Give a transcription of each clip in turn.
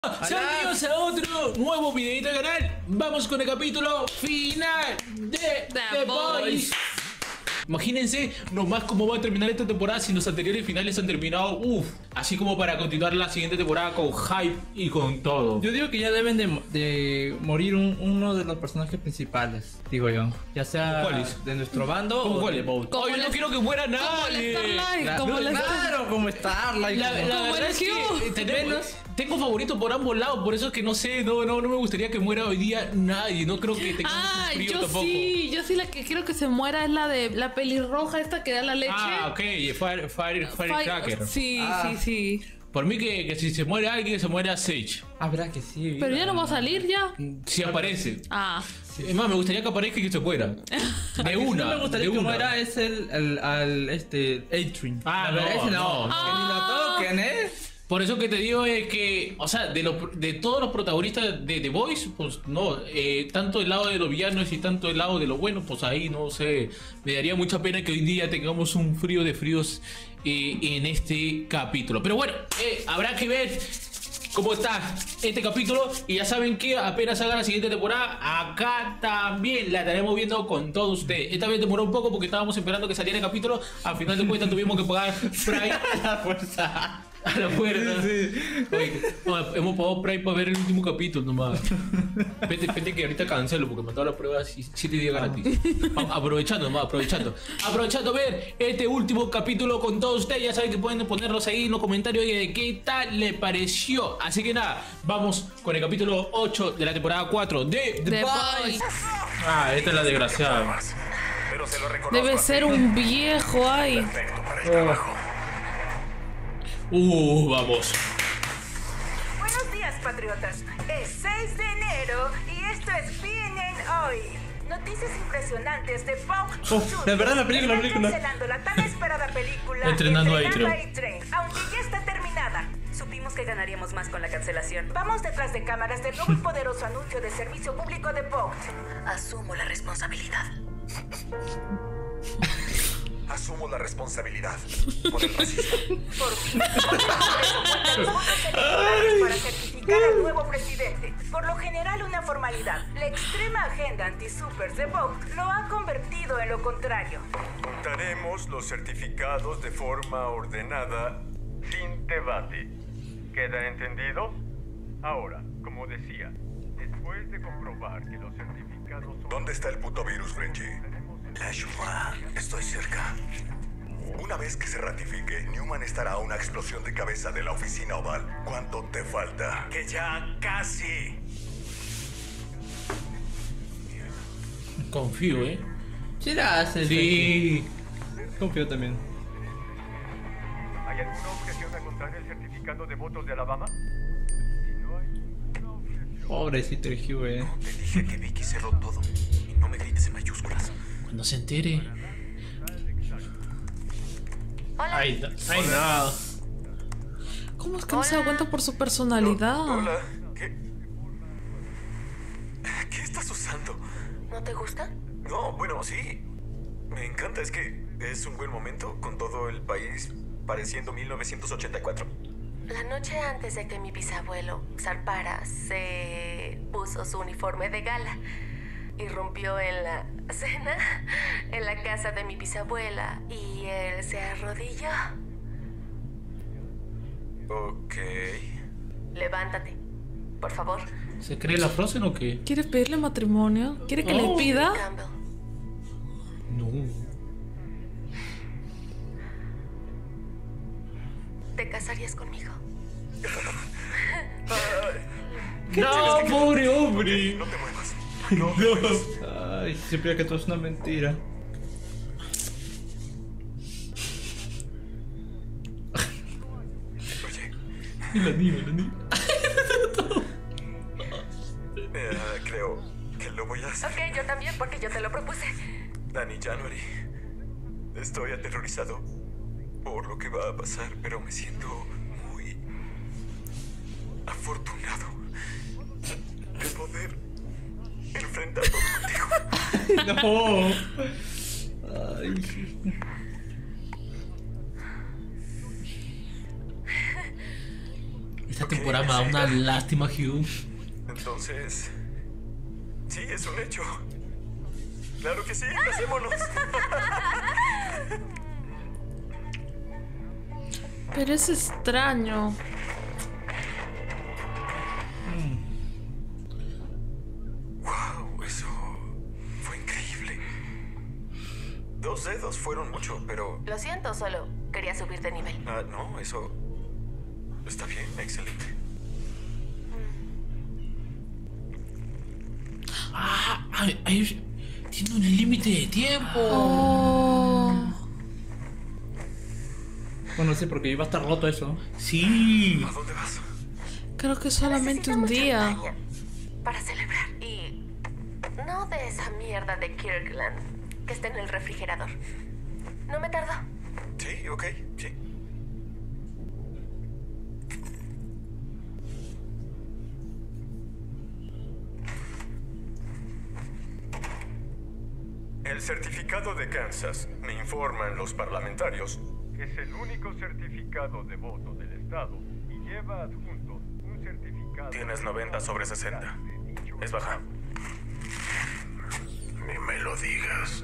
Sean bienvenidos a otro nuevo videito del canal. Vamos con el capítulo final de The Boys. Imagínense nomás cómo va a terminar esta temporada si los anteriores finales han terminado, así como para continuar la siguiente temporada con hype y con todo. Yo digo que ya deben de morir uno de los personajes principales, digo yo. Ya sea de nuestro bando o ¿Cuál? de Bolt. Yo no quiero que muera nadie. Claro, como Starlight. La verdad es que tengo favoritos por ambos lados, por eso es que no sé, no me gustaría que muera hoy día nadie. No creo que tengamos un frío tampoco. Yo sí la que quiero que se muera es la de la pelirroja esta que da la leche. Ok, Firecracker. Sí. Por mí que si se muere alguien, se muera Sage. Habrá que sí. Pero ya no va a salir ya. Si aparece. Sí. Es más, me gustaría que aparezca y que se muera. De una. No me gustaría que muera es Adrian. No. Que ni lo toquen, Por eso que te digo es que, o sea, de todos los protagonistas de The Boys, pues no, tanto del lado de los villanos y tanto del lado de los buenos, pues ahí no sé, me daría mucha pena que hoy día tengamos un frío de fríos en este capítulo. Pero bueno, habrá que ver cómo está este capítulo y ya saben que apenas haga la siguiente temporada, acá también la estaremos viendo con todos ustedes. Esta vez demoró un poco porque estábamos esperando que saliera el capítulo, al final de cuentas tuvimos que pagar Prime a la fuerza. A la puerta. Sí. Oye, hemos pagado Prime para ver el último capítulo nomás. Vete que ahorita cancelo porque me han dado las pruebas 7 días gratis. Aprovechando a ver este último capítulo con todos ustedes. Ya saben que pueden ponerlos ahí en los comentarios de qué tal le pareció. Así que nada, vamos con el capítulo 8 de la temporada 4 de The Boys. Esta es la desgraciada. Debe ser un viejo ahí. Perfecto para el trabajo. Vamos. Buenos días, patriotas. Es 6 de enero y esto es CNN Hoy. Noticias impresionantes de Fox. De verdad, la película. Cancelando la tan esperada película Entrenando a A-Train. Aunque ya está terminada. Supimos que ganaríamos más con la cancelación. Vamos detrás de cámaras del nuevo y poderoso anuncio de servicio público de Fox. Asumo la responsabilidad. Asumo la responsabilidad por el racismo. Por fin, los votos electorales para certificar al nuevo presidente. Por lo general, una formalidad. La extrema agenda anti-supers de Vogue lo ha convertido en lo contrario. Contaremos los certificados de forma ordenada, sin debate. ¿Queda entendido? Ahora, como decía, después de comprobar que los certificados son... ¿Dónde está el puto virus, Frenchie? La ayuda. Estoy cerca. Una vez que se ratifique, Newman estará a una explosión de cabeza de la oficina oval. ¿Cuánto te falta? Que ya casi. Confío, Sí la hace. Sí. Confío también. ¿Hay alguna objeción a contar el certificado de votos de Alabama? Si no hay ninguna objeción... Pobrecito el Hugh, Te dije que Vicky cerró todo. Y no me grites en mayúsculas. Cuando se entere. Hola. Ay, no. ¿Cómo es que no se da cuenta por su personalidad? Hola. ¿Qué estás usando? ¿No te gusta? No, bueno, sí. Me encanta, es que es un buen momento con todo el país pareciendo 1984. La noche antes de que mi bisabuelo zarpara, se puso su uniforme de gala. Irrumpió en la cena, en la casa de mi bisabuela, y él se arrodilló. Ok. Levántate, por favor. ¿Se cree la Frozen o qué? ¿Quiere pedirle matrimonio? ¿Quiere que le pida? Campbell. No. ¿Te casarías conmigo? No, pobre hombre. No te muevas. Ay, siempre que todo es una mentira. Oye, La niña. creo que lo voy a hacer. Ok, yo también, porque yo te lo propuse. Danny January. Estoy aterrorizado por lo que va a pasar, pero me siento muy afortunado de poder enfrentar todo contigo. No. Ay. Esta temporada me da una lástima, Hugh. Entonces... sí, es un hecho. Claro que sí, casémonos. Pero es extraño. Wow, eso fue increíble. 2 dedos fueron mucho, pero... Lo siento, solo quería subir de nivel. Ah, no, eso... está bien, excelente. Tiene un límite de tiempo. Oh. Bueno, sí, porque iba a estar roto eso. Sí. ¿A dónde vas? Creo que solamente un Necesitamos día. champaña para celebrar. Y no de esa mierda de Kirkland que está en el refrigerador. No me tardo. Sí, ok, sí. El certificado de Kansas, me informan los parlamentarios, es el único certificado de voto del Estado y lleva adjunto un certificado... Tienes 90 sobre 60. Es baja. Ni me lo digas.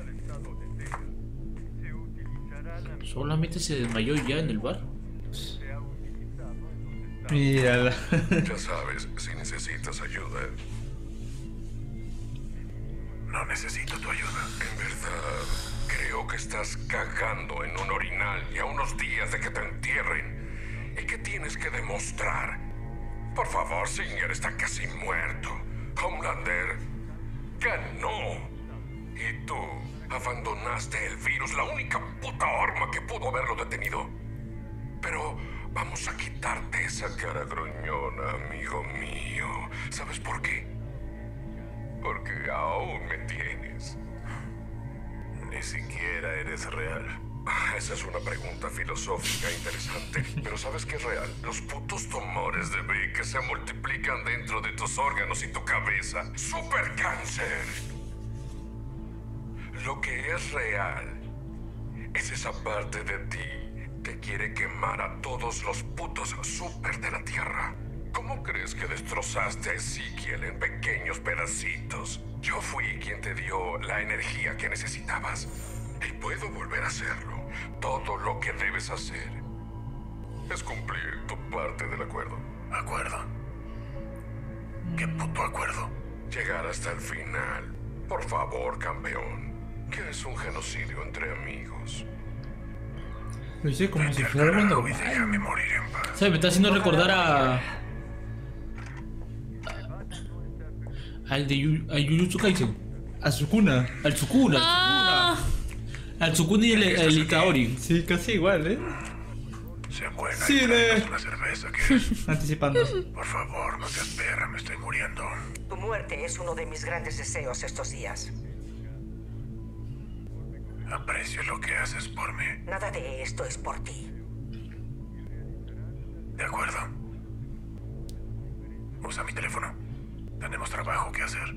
Solamente se desmayó ya en el bar. Mírala. Ya sabes, si necesitas ayuda. No necesito tu ayuda. En verdad, creo que estás cagando en un orinal y a unos días de que te entierren. ¿Y qué tienes que demostrar? Por favor, Singer está casi muerto. Homelander ganó. Y tú abandonaste el virus, la única puta arma que pudo haberlo detenido. Pero vamos a quitarte esa cara gruñona, amigo mío. ¿Sabes por qué? Porque aún me tienes. Ni siquiera eres real. Esa es una pregunta filosófica interesante. Pero ¿sabes qué es real? Los putos tumores de B que se multiplican dentro de tus órganos y tu cabeza. ¡Supercáncer! Lo que es real es esa parte de ti que quiere quemar a todos los putos super de la Tierra. ¿Cómo crees que destrozaste a Ezequiel en pequeños pedacitos? Yo fui quien te dio la energía que necesitabas. Y puedo volver a hacerlo. Todo lo que debes hacer es cumplir tu parte del acuerdo. ¿Acuerdo? ¿Qué puto acuerdo? Llegar hasta el final. Por favor, campeón. ¿Qué es un genocidio entre amigos? Lo hice como si fuera algo normal. Déjame morir en paz. ¿Sabes? Me está haciendo recordar al de a Jujutsu Kaisen. A Sukuna. Al Sukuna. Ah, Al Sukuna y el Itaori. Sí, casi igual, ¿eh? Se buena Sí, de... una cerveza que... Anticipando. Por favor, no seas perra, me estoy muriendo. Tu muerte es uno de mis grandes deseos estos días. Aprecio lo que haces por mí. Nada de esto es por ti. De acuerdo. Usa mi teléfono. Tenemos trabajo que hacer.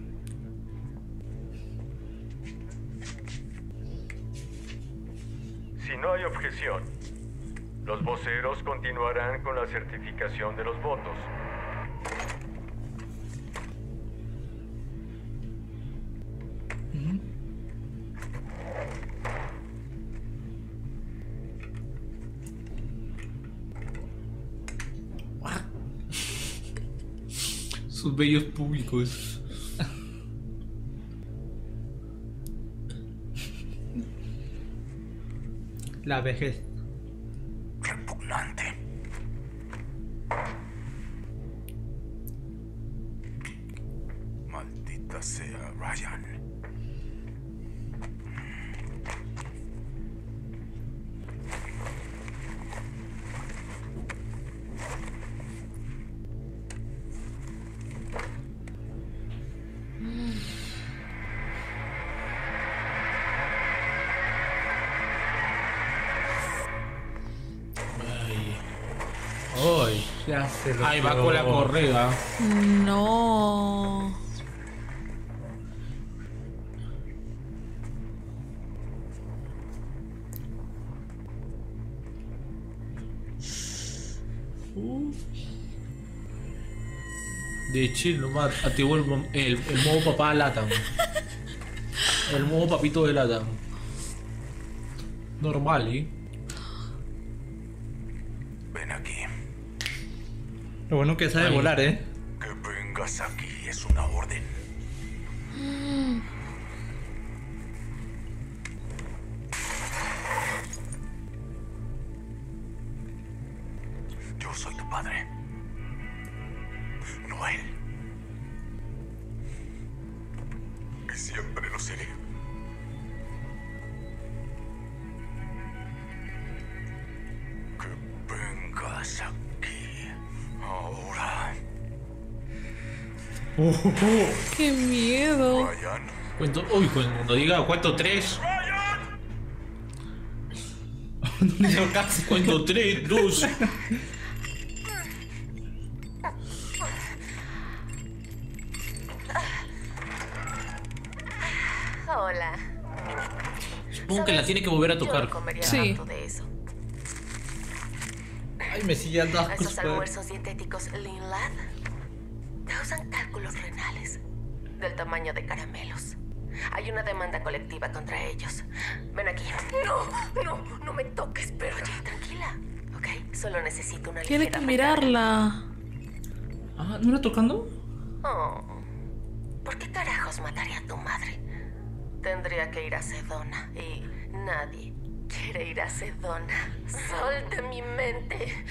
Si no hay objeción, los voceros continuarán con la certificación de los votos. Sus bellos públicos. La vejez. Repugnante. Maldita sea, Ryan. Ay. Ya se lo Ahí va con la correa. no. De chill nomás activó el modo papá lata. El modo papito de lata. Normal, Ven aquí. Lo bueno que sabe volar, Que vengas aquí es una orden. Yo soy tu padre. No él. Y siempre lo seré. Que vengas aquí. Ahora. ¡Qué miedo! Ryan. Cuando diga cuento 3. Cuento 3, 2. Hola. Supongo que la tiene que volver a tocar. Yo no comería Sí. tanto de eso. Ay, me sigue dando asco. Esos almuerzos dietéticos Lean Lab causan cálculos renales del tamaño de caramelos. Hay una demanda colectiva contra ellos. Ven aquí. No me toques, pero oye, tranquila, ¿ok? Solo necesito una Tiene ligera que mirarla. Ah, ¿no era tocando? Oh, ¿por qué carajos mataría a tu madre? Tendría que ir a Sedona y nadie quiere ir a Sedona. Sol de mi mente.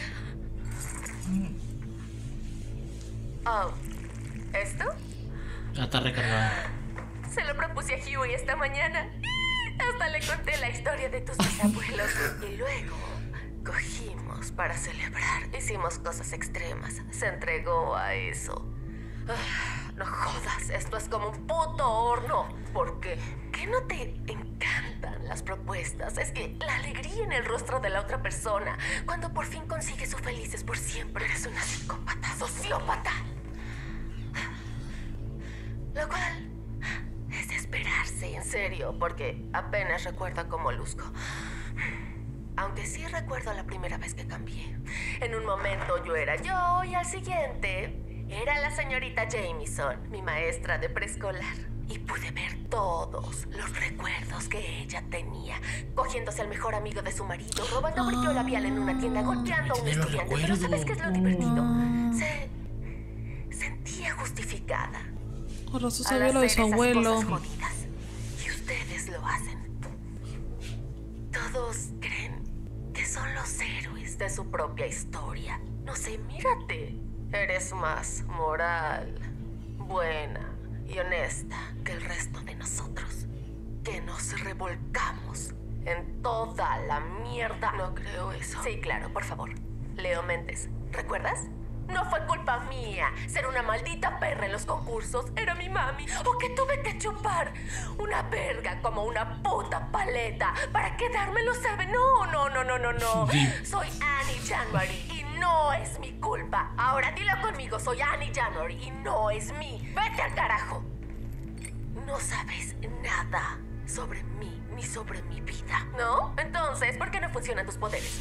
Oh, ¿esto? Ya está recargada. Se lo propuse a Huey esta mañana. Hasta le conté la historia de tus bisabuelos. Y luego cogimos para celebrar. Hicimos cosas extremas. Se entregó a eso. No jodas, esto es como un puto horno. ¿Por qué? ¿Qué no te encantan las propuestas? Es que la alegría en el rostro de la otra persona, cuando por fin consigues su felices por siempre, eres una psicópata, sociópata. Lo cual es de esperarse, en serio, porque apenas recuerdo cómo luzco. Aunque sí recuerdo la primera vez que cambié. En un momento yo era yo y al siguiente era la señorita Jameson, mi maestra de preescolar. Y pude ver todos los recuerdos que ella tenía. Cogiéndose al mejor amigo de su marido, robando brillo labial en una tienda, golpeando a un estudiante. Pero ¿sabes qué es lo divertido? Se sentía justificada. Ahora eso al sabía lo de hacer su esas abuelo. cosas jodidas. Y ustedes lo hacen. Todos creen que son los héroes de su propia historia. No sé, mírate. Eres más moral, buena y honesta que el resto de nosotros, que nos revolcamos en toda la mierda. No creo eso. Sí, claro, por favor. Leo Méndez, ¿recuerdas? No fue culpa mía ser una maldita perra en los concursos. Era mi mami. O que tuve que chupar una verga como una puta paleta para quedármelo, ¿sabe? No. Soy Annie January y no es mi culpa. Ahora dilo conmigo, soy Annie January y no es mí. Vete al carajo. No sabes nada sobre mí ni sobre mi vida, ¿no? Entonces, ¿por qué no funcionan tus poderes?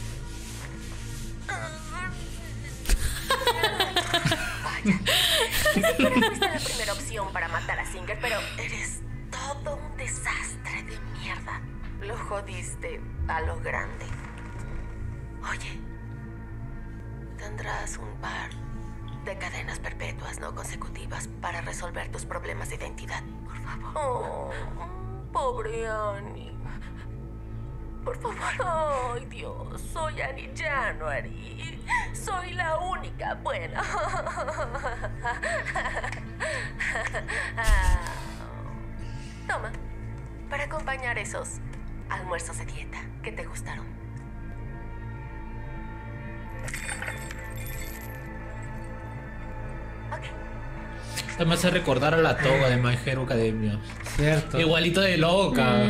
Vaya. Siempre fuiste la primera opción para matar a Singer, pero eres todo un desastre de mierda. Lo jodiste a lo grande. Oye, tendrás un par de cadenas perpetuas no consecutivas para resolver tus problemas de identidad, por favor. Oh, pobre Annie. Por favor. Ay, Dios. Soy Annie January. Soy la única buena. Toma. Para acompañar esos almuerzos de dieta que te gustaron. Esto me hace recordar a la toga de My Hero Academia. Cierto. Igualito de loca.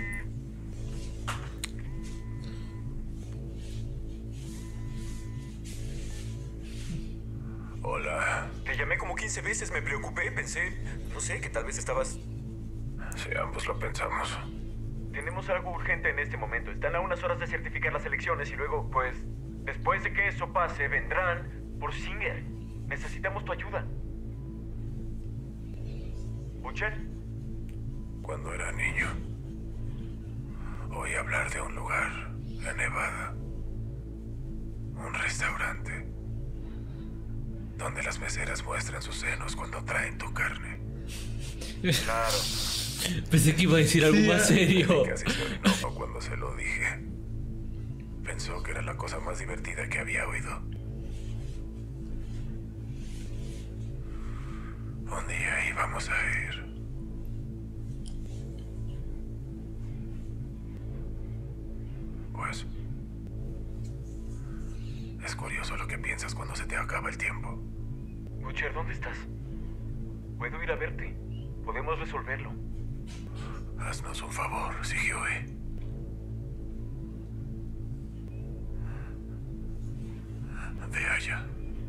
Hola. Te llamé como 15 veces, me preocupé, pensé, no sé, que tal vez estabas... Sí, ambos lo pensamos. Tenemos algo urgente en este momento. Están a unas horas de certificar las elecciones y luego, pues, después de que eso pase, vendrán por Singer. Necesitamos tu ayuda. Butcher? Cuando era niño, oí hablar de un lugar en Nevada. Un restaurante donde las meseras muestran sus senos cuando traen tu carne. Claro. Pensé que iba a decir algo más serio. Casi se orinó cuando se lo dije. Pensó que era la cosa más divertida que había oído. Un día íbamos a ir. Pues es curioso lo que piensas cuando se te acaba el tiempo. Butcher, ¿dónde estás? Puedo ir a verte. Podemos resolverlo. Haznos un favor, Huey. Ve allá.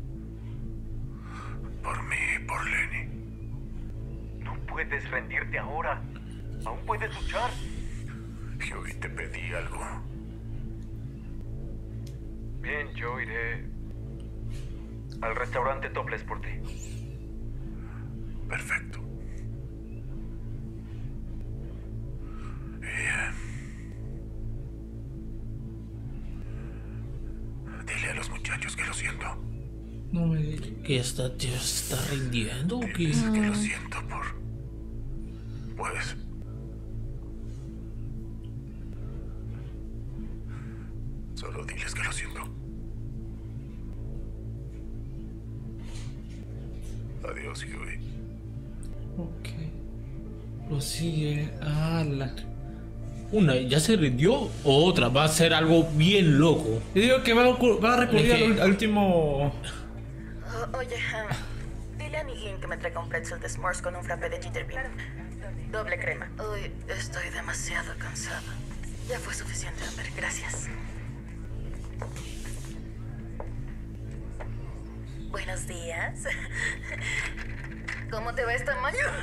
Por mí y por Lenny. No puedes rendirte ahora. Aún puedes luchar. Huey, te pedí algo. Bien, yo iré al restaurante Topless por ti. Perfecto. Dile a los muchachos que lo siento. No me digas. ¿Que esta tía se está rindiendo o qué? Diles que lo siento por... Pues... Solo diles que lo siento. Adiós, Huey. Ok. Lo sigue. ¡Hala! Una, ¿ya se rindió? O otra, va a ser algo bien loco. Yo digo que va a recurrir Es que- al último. Oye, dile a Nihil que me traiga un pretzel de s'mores con un frappé de Jitter Bean. Doble crema. Uy, estoy demasiado cansada. Ya fue suficiente, Amber. Gracias. Buenos días. ¿Cómo te va esta mañana?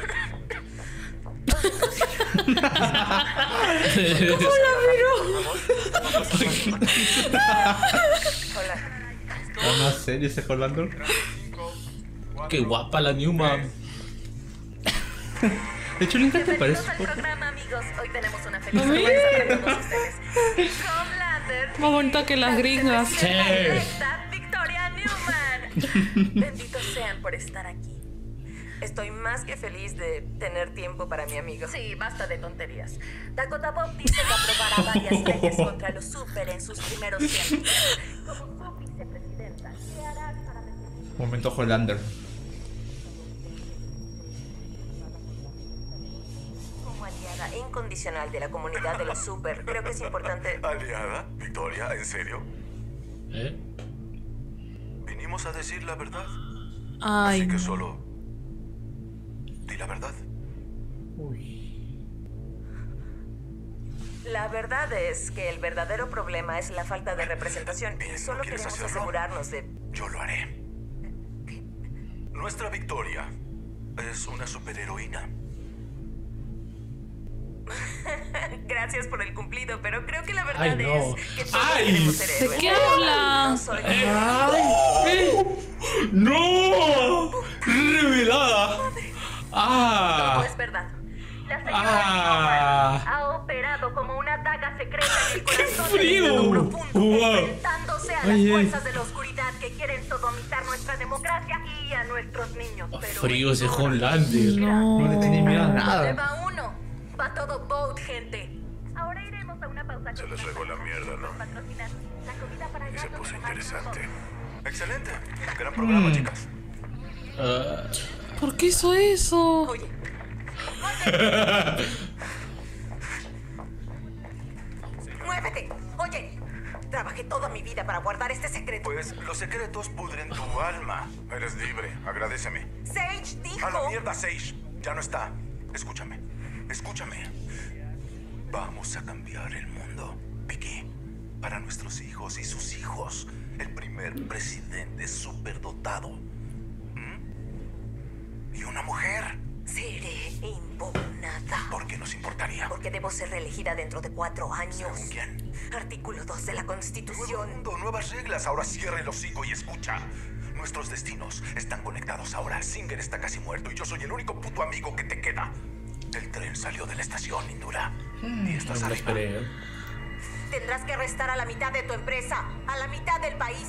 Hola. ¿Va más serio ese Hollander? Qué guapa la Newman. De hecho, nunca te Bienvenidos parece al poco. programa, amigos. Hoy tenemos una feliz sorpresa para todos ustedes. Homelander. Más bonita que las gringas. Sí. Directa, Victoria Newman. Benditos sean por estar aquí. Estoy más que feliz de tener tiempo para mi amigo. Sí, basta de tonterías. Dakota Bob dice que aprobará varias leyes contra los super en sus primeros 100 días. Como su vicepresidenta, ¿qué harás para detener? Momento Hollander. Como aliada incondicional de la comunidad de los super, creo que es importante... ¿Aliada? ¿Victoria? ¿En serio? ¿Eh? Vinimos a decir la verdad. Ay, Así que no. solo... Di la verdad. La verdad es que el verdadero problema es la falta de representación. Bien, Y ¿no solo quieres queremos hacerlo? asegurarnos de... Yo lo haré. Nuestra Victoria es una superheroína. Gracias por el cumplido, pero creo que la verdad Ay, no. es que todos Ay. queremos ser ¿De héroes. qué habla? No soy... ¡No! ¡Revelada! Todo ¡Ah! es verdad. La señora Ah. Newman ha operado como una daga secreta en el corazón frío! del Estado profundo, Wow. enfrentándose a las Oye. fuerzas de la oscuridad que quieren sodomizar nuestra democracia y a nuestros niños. Pero Frío ese ignora. Homelander. No le tiene miedo a ¿Dónde nada. va uno? Va todo boat, gente. Ahora iremos a una pausa. Se les regó la mierda, ¿no? Patrocinar la comida para Y se gatos puso de interesante. Microsoft. Excelente. Gran programa, chicas. Ah, ¿Por qué hizo eso? Oye, muévete. Oye, trabajé toda mi vida para guardar este secreto. Pues los secretos pudren tu alma. Eres libre. Agradéceme. Sage dijo... A la mierda, Sage. Ya no está. Escúchame. Escúchame. Vamos a cambiar el mundo, Vicky. Para nuestros hijos y sus hijos. El primer presidente superdotado. ¿Y una mujer? Seré impugnada. ¿Por qué nos importaría? Porque debo ser reelegida dentro de 4 años. ¿Según quién? Artículo 2 de la Nuevo Constitución. mundo, nuevas reglas. Ahora cierra el hocico y escucha. Nuestros destinos están conectados ahora. Singer está casi muerto y yo soy el único puto amigo que te queda. El tren salió de la estación, Indura. Y estás arriba. Tendrás que arrestar a la mitad de tu empresa, a la mitad del país.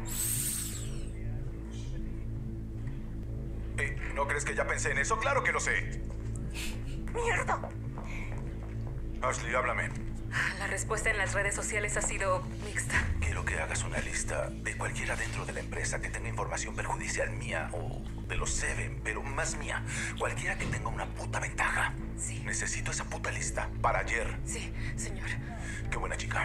¿No crees que ya pensé en eso? ¡Claro que lo sé! ¡Mierda! Ashley, háblame. La respuesta en las redes sociales ha sido mixta. Quiero que hagas una lista de cualquiera dentro de la empresa que tenga información perjudicial mía o de los Seven, pero más mía. Cualquiera que tenga una puta ventaja. Sí. Necesito esa puta lista para ayer. Sí, señor. Qué buena chica.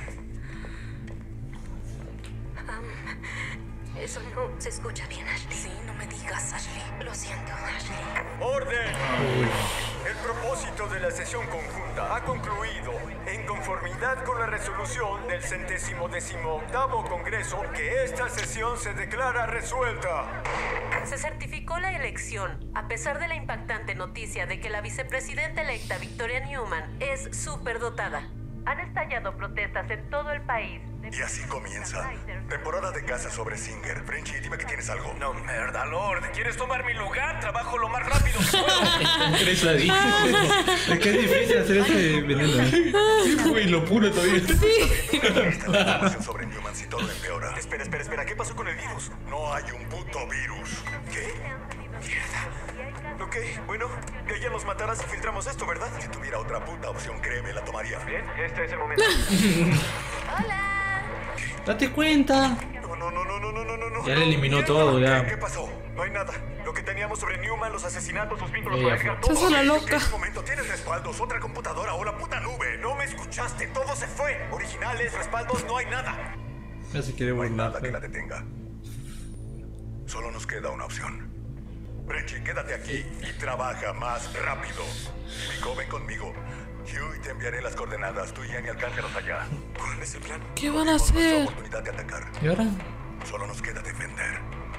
Eso no se escucha bien, Ashley. Sí, no me digas, Ashley. Lo siento, Ashley. ¡Orden! El propósito de la sesión conjunta ha concluido en conformidad con la resolución del 118º Congreso que esta sesión se declara resuelta. Se certificó la elección, a pesar de la impactante noticia de que la vicepresidenta electa Victoria Newman es superdotada. Han estallado protestas en todo el país. Y así comienza. Temporada de casa sobre Singer. Frenchy, dime que tienes algo. No, mierda, Lord. ¿Quieres tomar mi lugar? Trabajo lo más rápido que puedo. Es que es difícil hacer ese veneno. Uy, lo puro todavía. Esta información sobre Newman si todo empeora. Espera. ¿Qué pasó con el virus? No hay un puto virus. ¿Qué? Mierda. Ok, bueno, que ella nos matara si filtramos esto, ¿verdad? Si tuviera otra puta opción, créeme, la tomaría. Bien, este es el momento. ¡Hola! Date cuenta. No. Ya le eliminó todo, ya. ¿Qué pasó? No hay nada. Lo que teníamos sobre Newman, los asesinatos, sus vínculos Ella con fue. Edgar, todo. Se hizo la loca. Un momento, tienes respaldos, otra computadora o la puta nube. No me escuchaste, todo se fue. Originales, respaldos, no hay nada. Ya se quiere No hay burlar. nada que la detenga. Solo nos queda una opción. Frenchy, quédate aquí y trabaja más rápido. Nico, ven conmigo. Hugh, te enviaré las coordenadas. Tú y Annie alcánzanos allá. ¿Cuál es el plan? ¿Qué van a Cogimos nuestra hacer? oportunidad de atacar. ¿Y ahora? Solo nos queda defender.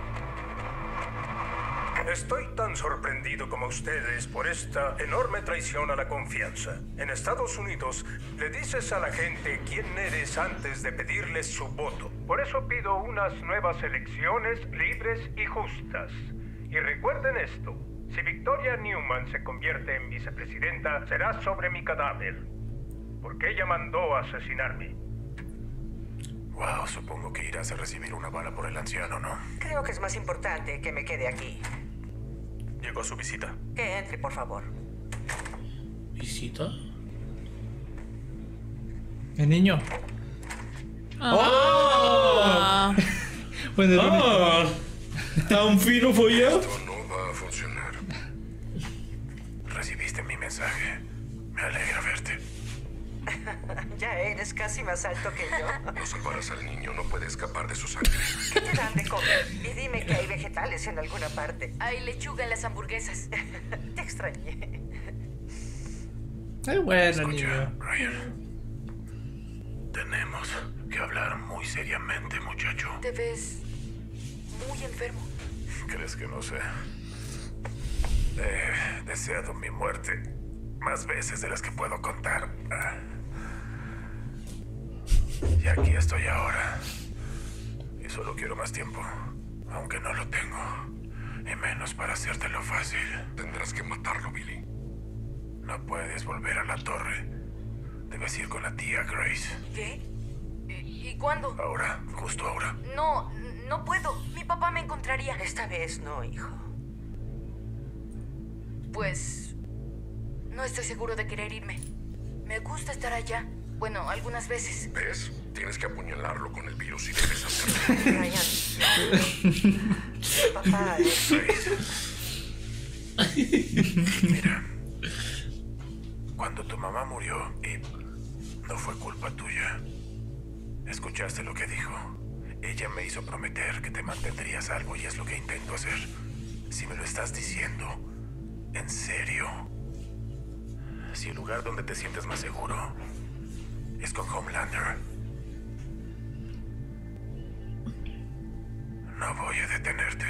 Estoy tan sorprendido como ustedes por esta enorme traición a la confianza. En Estados Unidos, le dices a la gente quién eres antes de pedirles su voto. Por eso pido unas nuevas elecciones libres y justas. Y recuerden esto, si Victoria Newman se convierte en vicepresidenta, será sobre mi cadáver. Porque ella mandó a asesinarme. Wow, supongo que irás a recibir una bala por el anciano, ¿no? Creo que es más importante que me quede aquí. Llegó su visita. Que entre, por favor. ¿Visita? El niño. Ah. Bueno, ¿Tan fino fue ya? Esto no va a funcionar. Recibiste mi mensaje. Me alegra verte. Ya eres casi más alto que yo. No salvarás al niño, no puede escapar de su sangre. ¿Qué te dan de comer? Y dime que hay vegetales en alguna parte. Hay lechuga en las hamburguesas. Te extrañé. es bueno, Escucha, niño. Ryan. Tenemos que hablar muy seriamente, muchacho. Te ves muy enfermo. ¿Crees que no sé? He deseado mi muerte más veces de las que puedo contar. Y aquí estoy ahora. Y solo quiero más tiempo, aunque no lo tengo. Y menos para hacértelo fácil. Tendrás que matarlo, Billy. No puedes volver a la torre. Debes ir con la tía Grace. ¿Qué? ¿Y cuándo? Ahora, justo ahora. No puedo. Mi papá me encontraría. Esta vez no, hijo. Pues no estoy seguro de querer irme. Me gusta estar allá. Bueno, algunas veces. ¿Ves? Tienes que apuñalarlo con el virus y debes hacerlo. Ryan. Papá, Mira, cuando tu mamá murió, y no fue culpa tuya. ¿Escuchaste lo que dijo? Ella me hizo prometer que te mantendría a salvo y es lo que intento hacer. Si me lo estás diciendo, ¿en serio? Si el lugar donde te sientes más seguro es con Homelander, no voy a detenerte.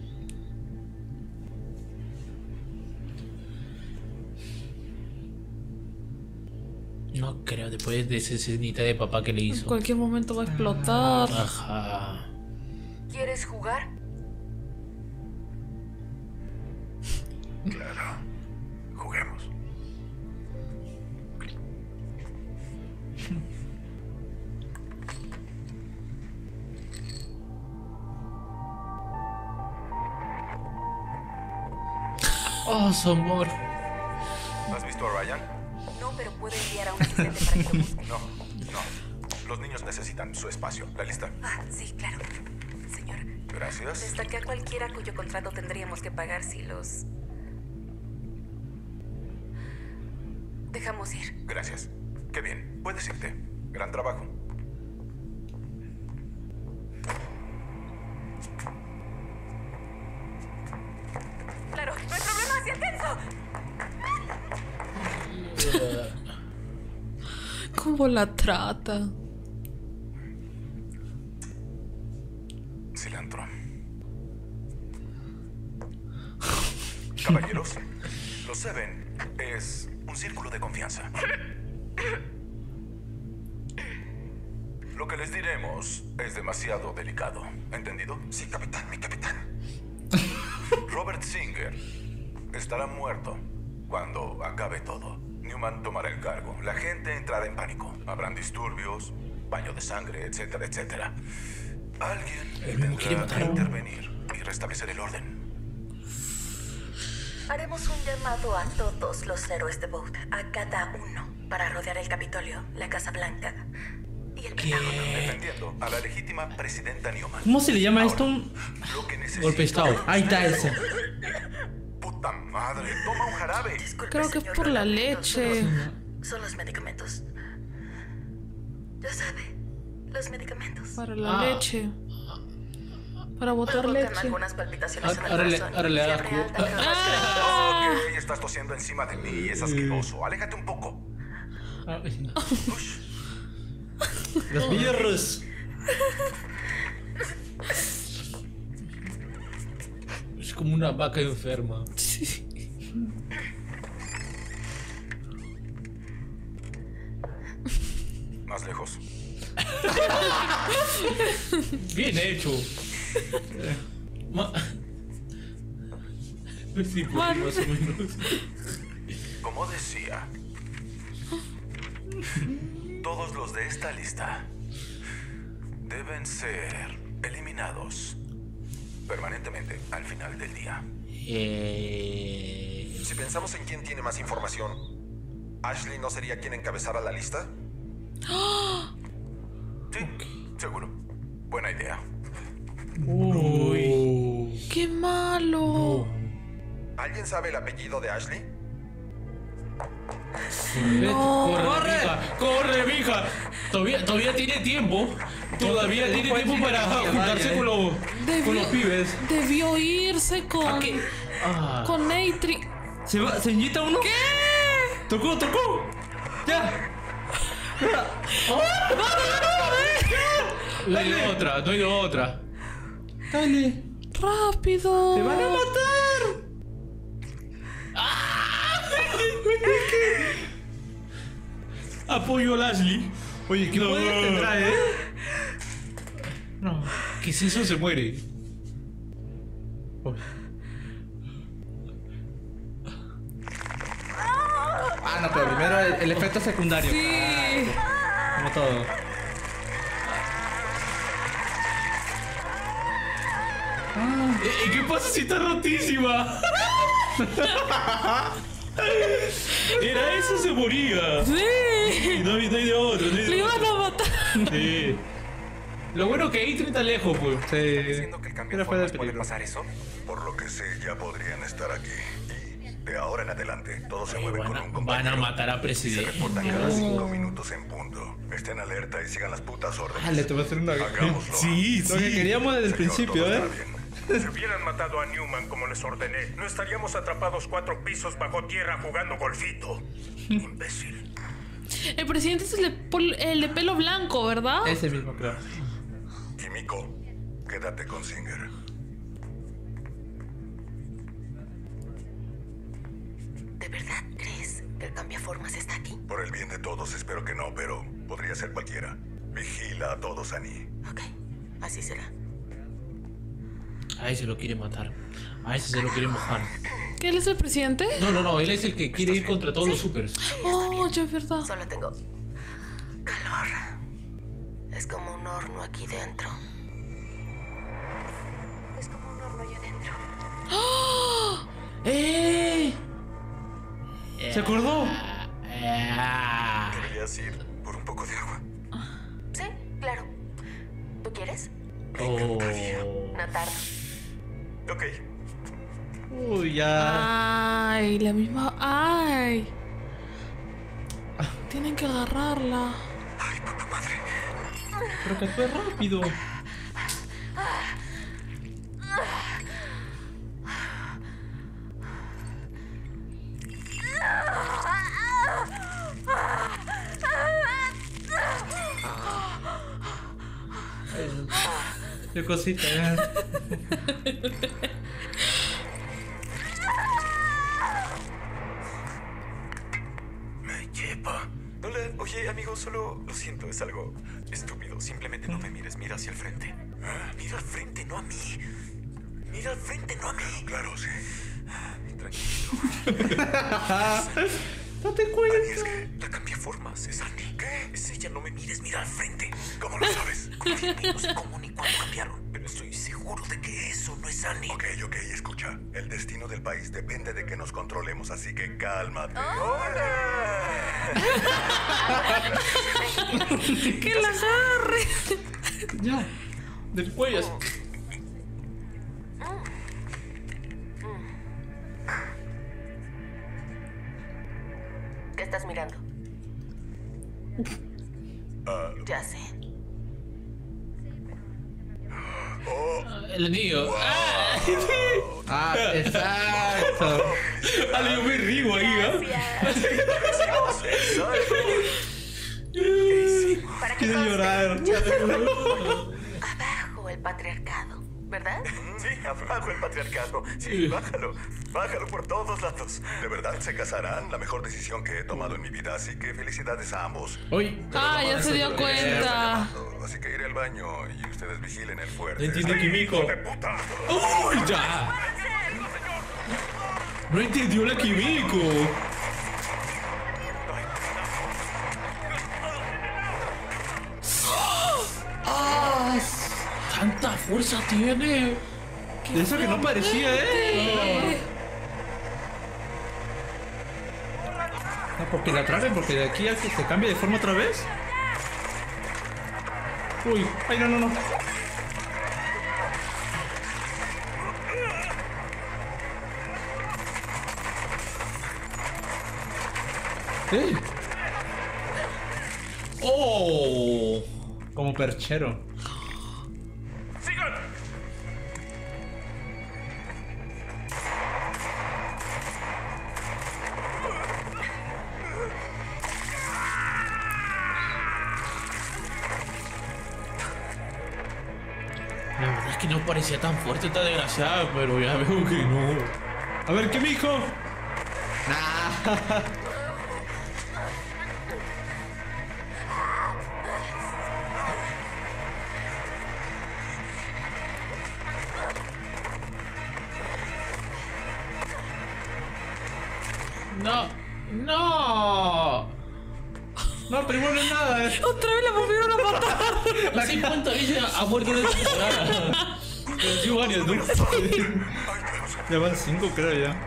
No creo, después de esa escenita de papá que le En hizo. cualquier momento va a explotar. Ajá. ¿Quieres jugar? Claro. Juguemos. Oh, su amor. ¿Has visto a Ryan? No, pero puedo enviar a un asistente para que lo busque. No. Los niños necesitan su espacio. ¿La lista? Ah, sí, claro. Señor, Gracias. destaqué a cualquiera cuyo contrato tendríamos que pagar si los... dejamos ir. Gracias. Qué bien. Puedes irte. Gran trabajo. Claro, no hay problema, hacia Kenzo. ¿Cómo la trata? Cilantro. Caballeros, los Seven es un círculo de confianza. Lo que les diremos es demasiado delicado. ¿Entendido? Sí, capitán, mi capitán. Robert Singer estará muerto cuando acabe todo. Newman tomará el cargo. La gente entrará en pánico. Habrán disturbios, baño de sangre, etcétera, etcétera. Alguien tendrá que intervenir y restablecer el orden. Haremos un llamado a todos los héroes de Vogue, a cada uno, para rodear el Capitolio, la Casa Blanca y el Pentágono. Defendiendo a la legítima presidenta Newman. ¿Cómo se le llama esto? Lo que necesito Golpe de estado. Ahí está eso. Puta madre, toma un jarabe. Disculpe, Creo que es señor por la Blanco, leche. Son los medicamentos. Ya sabe, los medicamentos. Para la leche. Para botar Provocan leche. algunas palpitaciones en el Ahora le corazón. da Fiebre alta, Ok, estás tosiendo encima de mí. Es asqueroso. Aléjate un poco. Ush. Los birros. Es como una vaca enferma. Más lejos. Bien hecho. Sí, pues, más o menos. Como decía, todos los de esta lista deben ser eliminados permanentemente al final del día. Si pensamos en quién tiene más información, ¿Ashley no sería quien encabezara la lista? Sí, seguro. Buena idea. Uy. ¡Qué malo! ¿Alguien sabe el apellido de Ashley? Corre, mija. Todavía tiene tiempo. Todavía tiene tiempo para juntarse con los pibes. Debió irse con Eitri. ¿Se inyecta uno? ¿Qué? ¡Tocó! ¡Ya! No hay de otra. Dale. ¡Rápido! ¡Te van a matar! Apoyo a Lashley. Oye, ¿qué poder tendrá, No. ¿Qué es eso? Se muere. No, pero primero el efecto secundario. Sí. Como todo. ¿Qué pasa si está rotísima? Era eso, se moría. Sí. No hay de otro. Le iban a matar. Sí. Lo bueno que Eitri está lejos, pues. Sí. Diciendo que el cambio de formas puede pasar eso. Por lo que sé, ya podrían estar aquí. De ahora en adelante, todos se mueven con un Van compañero. a matar a Se presidente. reportan cada 5 minutos en punto. Estén alerta y sigan las putas órdenes. Le te voy a hacer una. Hagámoslo. Sí, Lo que queríamos desde el Señor, principio, todo está bien. Si hubieran matado a Newman como les ordené, no estaríamos atrapados 4 pisos bajo tierra jugando golfito. Imbécil. El presidente es el de pelo blanco, ¿verdad? Ese mismo, creo. Kimiko, quédate con Singer. ¿De verdad crees que el cambiaformas está aquí? Por el bien de todos, espero que no, pero podría ser cualquiera. Vigila a todos, Annie. Ok, así será. A ese lo quiere matar. A ese se lo quiere mojar. ¿Que él es el presidente? No, él es el que quiere ir contra todos los supers. Oh, ya es verdad. Solo tengo calor. Es como un horno aquí dentro. Es como un horno allá dentro. ¡Oh! ¿Se acordó? Deberías ir por un poco de agua. Sí, claro. ¿Tú quieres? Oh. No tardo. Ok. Uy, ya. Ay, la misma. Ay. Tienen que agarrarla. Ay, puta madre. Pero que fue rápido. Qué cosita, Me lleva. Hola, oye, amigo, solo lo siento, es algo estúpido. Simplemente no me mires, mira hacia el frente. Mira al frente, no a mí. Mira al frente, no a mí. Claro, sí. Tranquilo. Date cuenta. Annie, es que la cambié formas, es Annie. ¿Qué? Es ella, no me mires, mira al frente. ¿Cómo lo sabes? Confía en mí, no sé cómo ni cuándo cambiaron, pero estoy seguro de que eso no es Annie. Ok, escucha. El destino del país depende de que nos controlemos, así que cálmate. ¡Que la agarre! Ya. Del cuello. ¿Qué estás mirando? Ya sé. El anillo. Ah, exacto. Yo me río ahí, ¿Para qué Quiero conste? llorar. Abajo el patriarcado, ¿verdad? Sí, abajo el patriarcado. Sí, bájalo. Bájalo por todos lados. De verdad se casarán, la mejor decisión que he tomado en mi vida, así que felicidades a ambos. Uy. Ah, ya se dio cuenta. Así que iré al baño y ustedes vigilen el fuerte. No entiendo, Kimiko. ¡Hijo de puta! ¡Uy, ya! No entendió la Kimiko. ¡Tanta fuerza tiene! Eso que no parecía, No, porque la traen, porque de aquí a que se cambie de forma otra vez. Uy, ay, no. ¡Ey! ¡Oh! Como perchero. ¡Sigan! La verdad es que no parecía tan fuerte esta desgraciada, pero ya veo que no. A ver, ¿qué mijo? Nah. ¡No! No, pero igual no es nada, Otra vez la volvieron a matar. La 50 veces ha muerto en esta temporada. Pero varias, ¿no? Ya van 5, creo ya.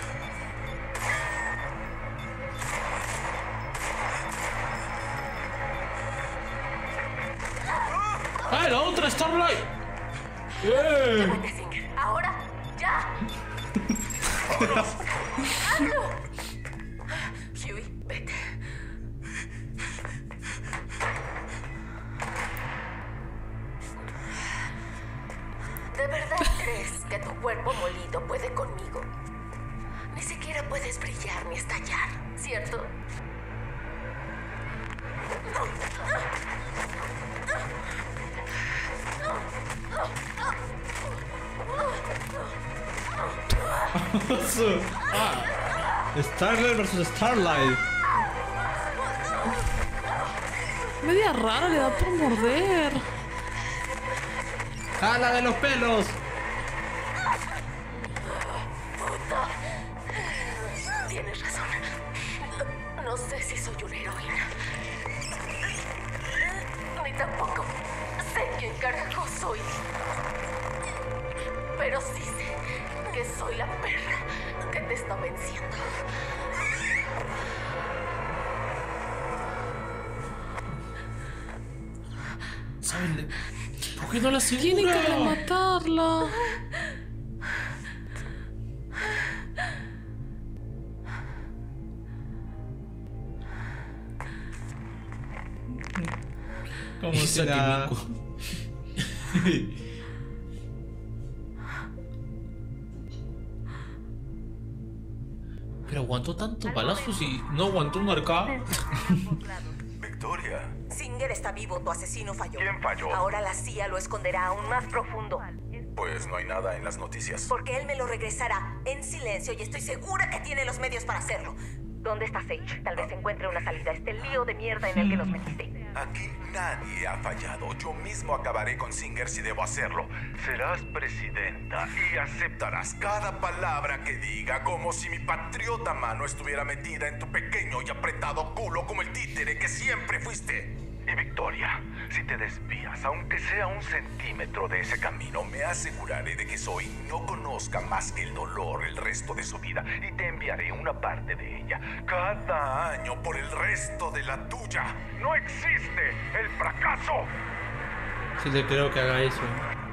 ¡Ah, la otra Starlight! Ahora, ya. ¡Hazlo! Huey, vete. ¿De verdad crees que tu cuerpo molido puede conmigo? Ni siquiera puedes brillar ni estallar, ¿cierto? Starlight versus Starlight. Media rara, le da por morder. ¡Jala de los pelos! Tienes razón. No sé si soy una heroína. Ni tampoco sé quién carajo soy. Pero sí sé que soy la perra que te está venciendo. ¿Saben? ¿Por qué no la asegura? Tienen que rematarla. Como Esa si la... Kimiko. Pero aguantó tantos balazos y no aguantó un arcade. Victoria. Singer está vivo, tu asesino falló. ¿Quién falló? Ahora la CIA lo esconderá aún más profundo. Pues no hay nada en las noticias. Porque él me lo regresará en silencio y estoy segura que tiene los medios para hacerlo. ¿Dónde está Sage? Tal vez encuentre una salida a este lío de mierda en el que nos metiste. Aquí nadie ha fallado. Yo mismo acabaré con Singer si debo hacerlo. Serás presidenta y aceptarás cada palabra que diga, como si mi patriota mano estuviera metida en tu pequeño y apretado culo como el títere que siempre fuiste. Y Victoria, si te desvías, aunque sea 1 centímetro de ese camino, me aseguraré de que Zoe no conozca más que el dolor el resto de su vida y te enviaré una parte de ella cada año por el resto de la tuya. No existe el fracaso. Sí le creo que haga eso.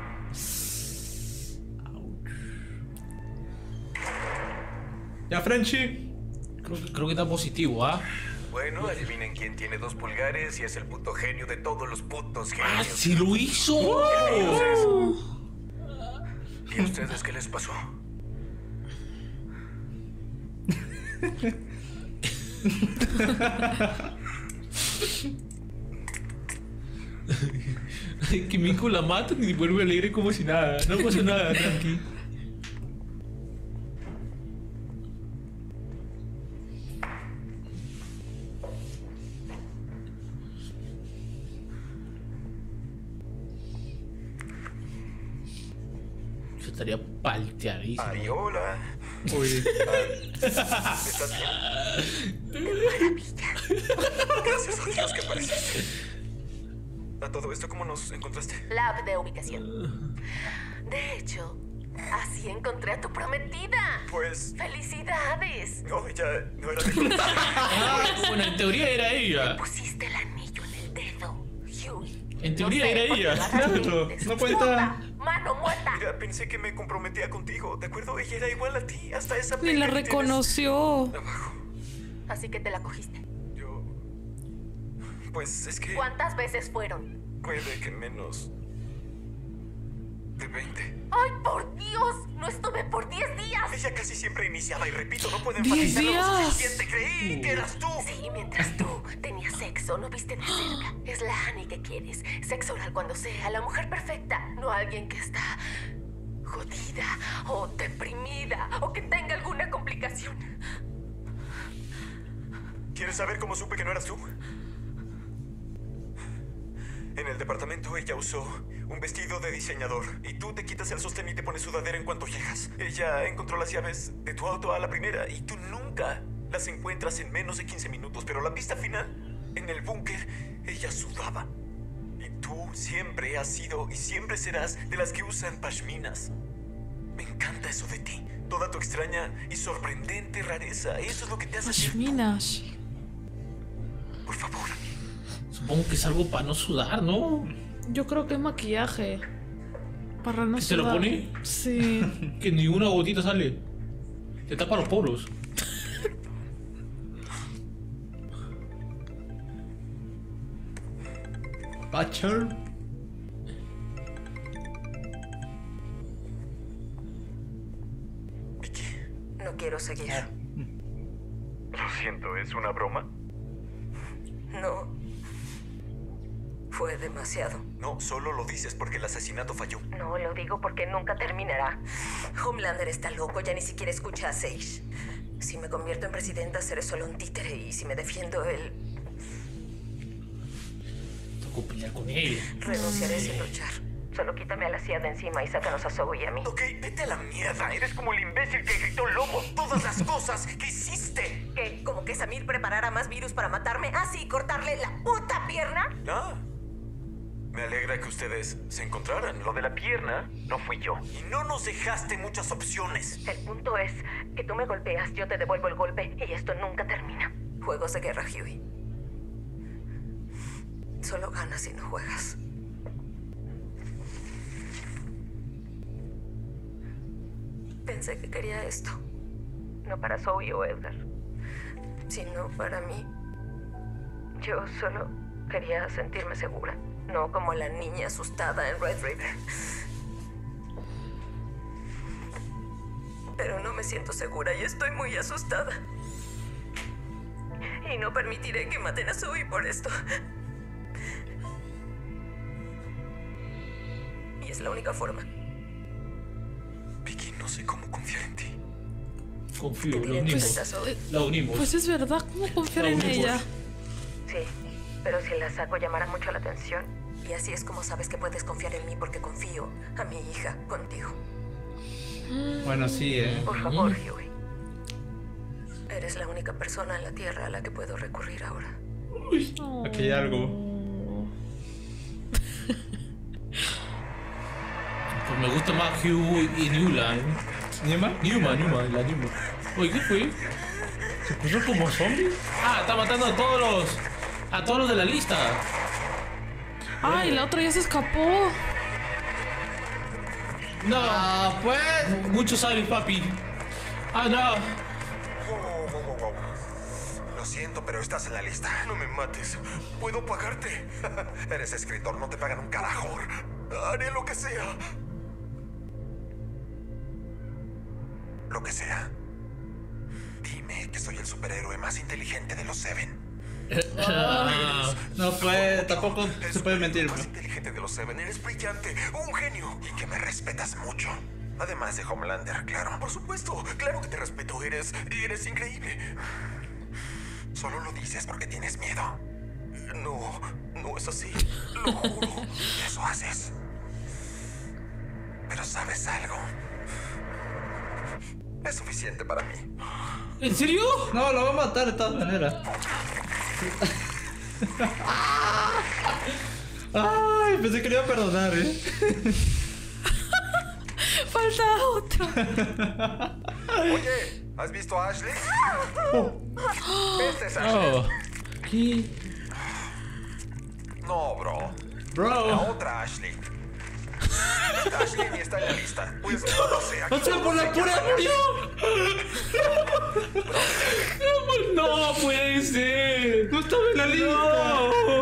Ya, Frenchy. Creo que está positivo, ¿ah? Bueno, adivinen quién tiene 2 pulgares y es el puto genio de todos los putos genios. ¡Ah, sí lo hizo! ¿Y a ustedes qué les pasó? Kimiko la matan y vuelve alegre como si nada. No pasó nada, tranqui. Yo estaría palteadísimo. Ay, hola. Uy. ¿Estás bien? ¡Qué maravilla! Gracias a Dios que apareciste. A todo esto, ¿cómo nos encontraste? La app de ubicación. De hecho, así encontré a tu prometida. Pues... ¡Felicidades! No, ella no era de... Bueno, en teoría era ella. Pusiste el anillo en el dedo, Huey. En teoría era ella. Claro, no cuenta. ¡Mano muerta! Mira, pensé que me comprometía contigo, ¿de acuerdo? Ella era igual a ti, hasta esa Ni la pega que reconoció. tienes abajo. Así que te la cogiste. Yo... Pues es que... ¿Cuántas veces fueron? Puede que menos... de 20. ¡Ay, por Dios! ¡No estuve por 10 días! Ella casi siempre iniciaba y repito, no pueden 10 enfatizarlo lo días. suficiente. Creí que eras tú. Sí, mientras tú tenías sexo, no viste de cerca. Es la Annie que quieres. Sexo oral cuando sea, la mujer perfecta. No alguien que está jodida o deprimida o que tenga alguna complicación. ¿Quieres saber cómo supe que no eras tú? En el departamento ella usó un vestido de diseñador y tú te quitas el sostén y te pones sudadera en cuanto llegas. Ella encontró las llaves de tu auto a la primera y tú nunca las encuentras en menos de 15 minutos. Pero la pista final, en el búnker, ella sudaba. Y tú siempre has sido y siempre serás de las que usan pashminas. Me encanta eso de ti. Toda tu extraña y sorprendente rareza. Eso es lo que te hace ser tú. Pashminas. Por favor. Supongo que es algo para no sudar, ¿no? Yo creo que es maquillaje. Para no ¿Que se lo sudar. pone? Sí. Que ni una gotita sale. Te tapa los poros. Butcher. No quiero seguir. Lo siento, ¿es una broma? No. Fue demasiado. No, solo lo dices porque el asesinato falló. No, lo digo porque nunca terminará. Homelander está loco, ya ni siquiera escucha a Sage. Si me convierto en presidenta, seré solo un títere y si me defiendo, él... Tengo que pelear con él. Renunciaré sin luchar. Solo quítame a la CIA de encima y sácanos a Zoe y a mí. Ok, vete a la mierda. Eres como el imbécil que gritó lobo. Todas las cosas que hiciste. Samir preparara más virus para matarme, así y cortarle la puta pierna? No. Me alegra que ustedes se encontraran. Lo de la pierna no fui yo. Y no nos dejaste muchas opciones. El punto es que tú me golpeas, yo te devuelvo el golpe y esto nunca termina. Juegos de guerra, Huey. Solo ganas y no juegas. Pensé que quería esto. No para Zoe o Edgar, sino para mí. Yo solo quería sentirme segura, no como la niña asustada en Red River. Pero no me siento segura y estoy muy asustada. Y no permitiré que maten a Zoe por esto. Y es la única forma. Vicky, no sé cómo confiar en ti. Confío, la unimos. La unimos. Pues es verdad, ¿cómo confiar en ella? Sí, pero si la saco llamará mucho la atención. Y así es como sabes que puedes confiar en mí porque confío a mi hija contigo. Bueno, sí, Por favor, Huey. Eres la única persona en la Tierra a la que puedo recurrir ahora. Uy, aquí hay algo. Pues me gusta más Hugh y Newland. ¿Newman? Newman. Oye, ¿qué fue? ¿Se puso como zombie? Ah, está matando a todos los de la lista. Ay, la otra ya se escapó. No, pues. Mucho sabes, papi. Ah, no. Wow. Lo siento, pero estás en la lista. No me mates. Puedo pagarte. Eres escritor, no te pagan un carajo. Haré lo que sea. Lo que sea. Dime que soy el superhéroe más inteligente de los Seven. No puede, tampoco se puede mentir. Más inteligente de los Seven, eres brillante, un genio. Y que me respetas mucho. Además de Homelander, claro. Por supuesto, claro que te respeto. Eres increíble. Solo lo dices porque tienes miedo. No es así. Lo juro. Eso haces. Pero ¿sabes algo? Es suficiente para mí. ¿En serio? No, lo va a matar de todas maneras. Ay, pensé que le iba a perdonar, Falta otra. Oye, ¿has visto a Ashley? Este es Ashley. ¿Qué? No, bro. La otra Ashley. Esta Ashley ni está en la lista. Pues no sé. ¡O sea, por la pura murió! No puede ser. No estaba en la lista.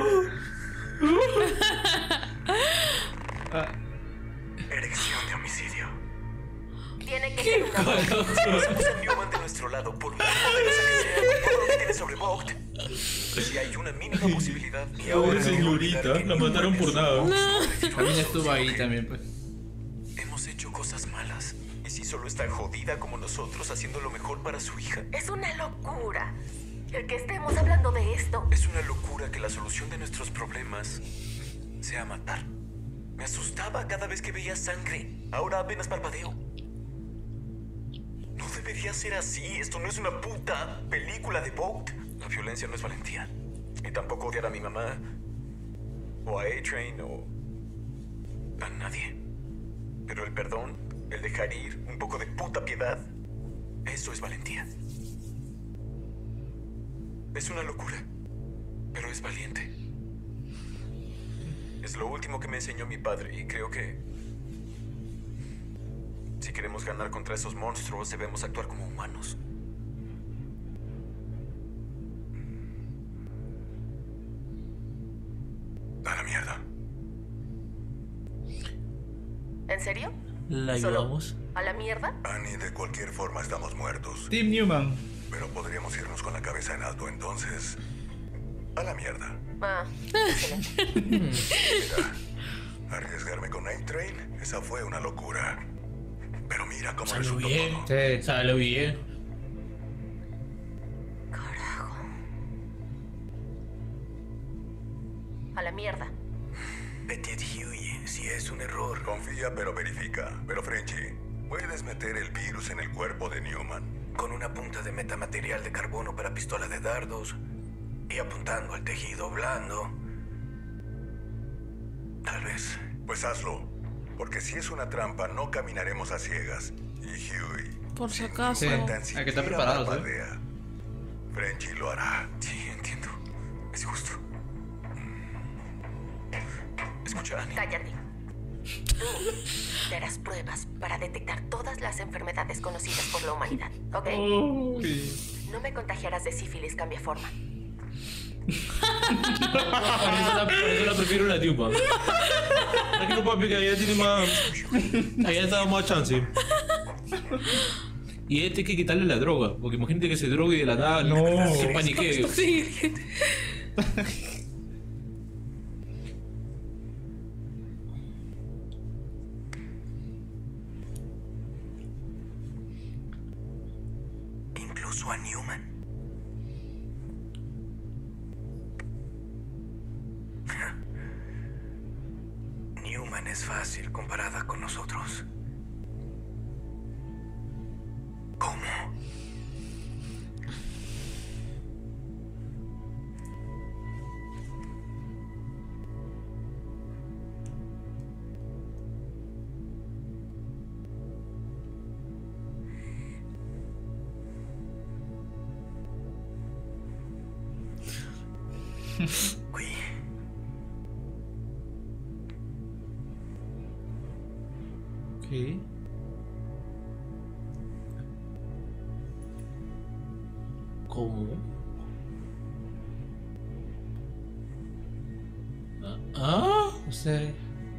Erección de homicidio. Tiene que ser una Pusimos a Newman de nuestro lado por una poderosa que sea, con todo lo que tiene sobre Vogt. Si hay una mínima posibilidad. Y ahora señorita, la mataron por nada. También estuvo ahí también, pues. Hemos hecho cosas malas. ¿Y si solo está jodida como nosotros haciendo lo mejor para su hija? Es una locura el que estemos hablando de esto. Es una locura que la solución de nuestros problemas sea matar. Me asustaba cada vez que veía sangre. Ahora apenas parpadeo. No debería ser así. Esto no es una puta película de Vogt. La violencia no es valentía. Ni tampoco odiar a mi mamá. O a A-Train o a nadie. Pero el perdón, el dejar ir, un poco de puta piedad, eso es valentía. Es una locura, pero es valiente. Es lo último que me enseñó mi padre y creo que si queremos ganar contra esos monstruos debemos actuar como humanos. A la mierda. ¿En serio? ¿La ayudamos? ¿Solo a la mierda? Annie, de cualquier forma estamos muertos. Team Newman. Pero podríamos irnos con la cabeza en alto, entonces. A la mierda. Ah, excelente. Mira, arriesgarme con A-Train, esa fue una locura. Pero mira cómo Salió resultó bien. todo. Sí. Salió bien. Carajo. A la mierda. Petit Huey, si es un error. Confía, pero verifica. Pero Frenchy, puedes meter el virus en el cuerpo de Newman. con una punta de metamaterial de carbono para pistola de dardos y apuntando al tejido blando. Tal vez. Pues hazlo, porque si es una trampa no caminaremos a ciegas. Y Huey, Por si acaso. Sí, hay que estar preparados, Frenchy lo hará. Sí, entiendo. Es justo. Escucha, Annie. Cállate. Tú darás pruebas para detectar todas las enfermedades conocidas por la humanidad, ¿ok? No me contagiarás de sífilis, cambia forma. Por eso la prefiero la tiupa. Tranquilo, papi, que allá tiene más. Allá está más chance. Y hay que quitarle la droga, porque imagínate que se drogue y de la nada se panique. Sí. Incluso a Newman. Newman es fácil comparada con nosotros. ¿Cómo? Uy. ¿Qué? ¿Cómo? ¿Ah? No sé.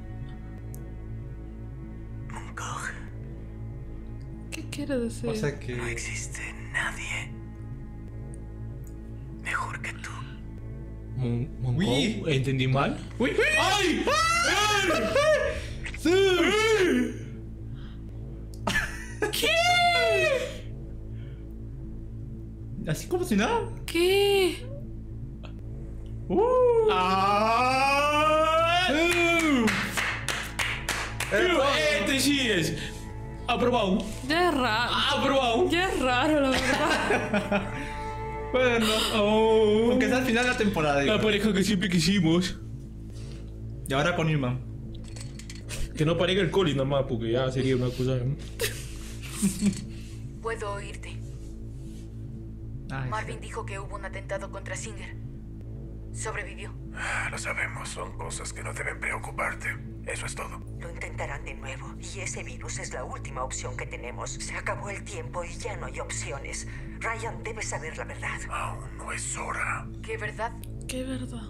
¿Qué quiere decir? O sea que... No existe nadie mejor que tú. Uy, ¿entendí mal? ¡Uy! ¡Ay! ¡Sí! ¿Qué? Así como si nada. ¿Qué? Este sí es. Aprobado. Ya es raro. Aprobado. Ya es raro, la verdad. Bueno, aunque sea al final de la temporada. La pareja que siempre quisimos. Y ahora con Newman. Que no parezca el Colin nada más, porque ya sería una cosa. Puedo oírte. Ay, Marvin dijo que hubo un atentado contra Singer. Sobrevivió. Lo sabemos, son cosas que no deben preocuparte. Eso es todo. Lo intentarán de nuevo, y ese virus es la última opción que tenemos. Se acabó el tiempo y ya no hay opciones. Ryan debe saber la verdad. Aún no es hora. ¿Qué verdad? ¿Qué verdad?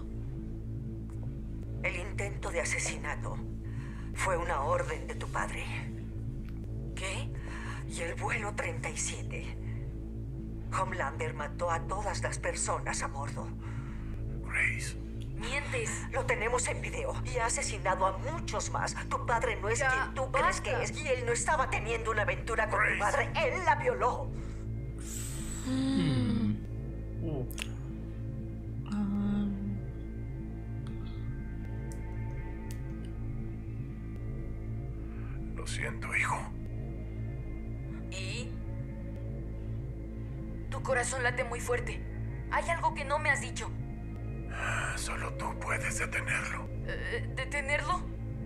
El intento de asesinato fue una orden de tu padre. ¿Qué? Y el vuelo 37. Homelander mató a todas las personas a bordo. Grace. Mientes. Lo tenemos en video y ha asesinado a muchos más. Tu padre no es Ya, quien tú crees que es. Y él no estaba teniendo una aventura con tu madre. Él la violó. Lo siento, hijo. ¿Y? Tu corazón late muy fuerte. Hay algo que no me has dicho. Solo tú puedes detenerlo. ¿Detenerlo?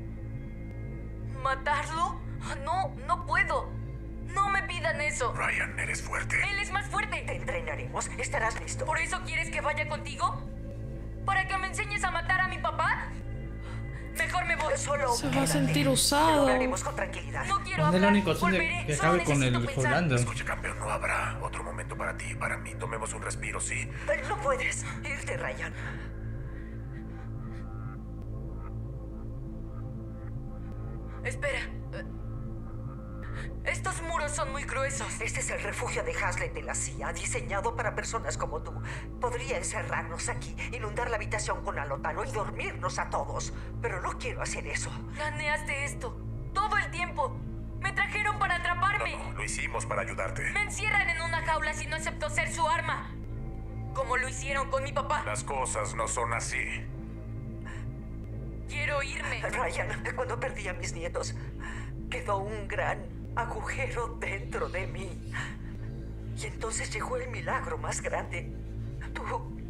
¿Matarlo? No, no puedo. No me pidan eso. Ryan, eres fuerte. Él es más fuerte. Te entrenaremos. Estarás listo. ¿Por eso quieres que vaya contigo? ¿Para que me enseñes a matar a mi papá? Mejor me voy. Solo Se va a sentir Lo usado. haremos con tranquilidad. No quiero ¿Dónde es la hablar. única opción de Volveré. que Solo acabe con el necesito pensar. Holanda? Escucha, campeón, no habrá otro momento para ti y para mí. Tomemos un respiro, ¿sí? No puedes irte, Ryan. Espera. Estos muros son muy gruesos. Este es el refugio de Hazlet de la CIA, diseñado para personas como tú. Podría encerrarnos aquí, inundar la habitación con alotano y dormirnos a todos. Pero no quiero hacer eso. Planeaste esto. Todo el tiempo. Me trajeron para atraparme. No, lo hicimos para ayudarte. Me encierran en una jaula si no acepto ser su arma. Como lo hicieron con mi papá. Las cosas no son así. Quiero irme. Ryan, cuando perdí a mis nietos, quedó un gran agujero dentro de mí. Y entonces llegó el milagro más grande. Tú...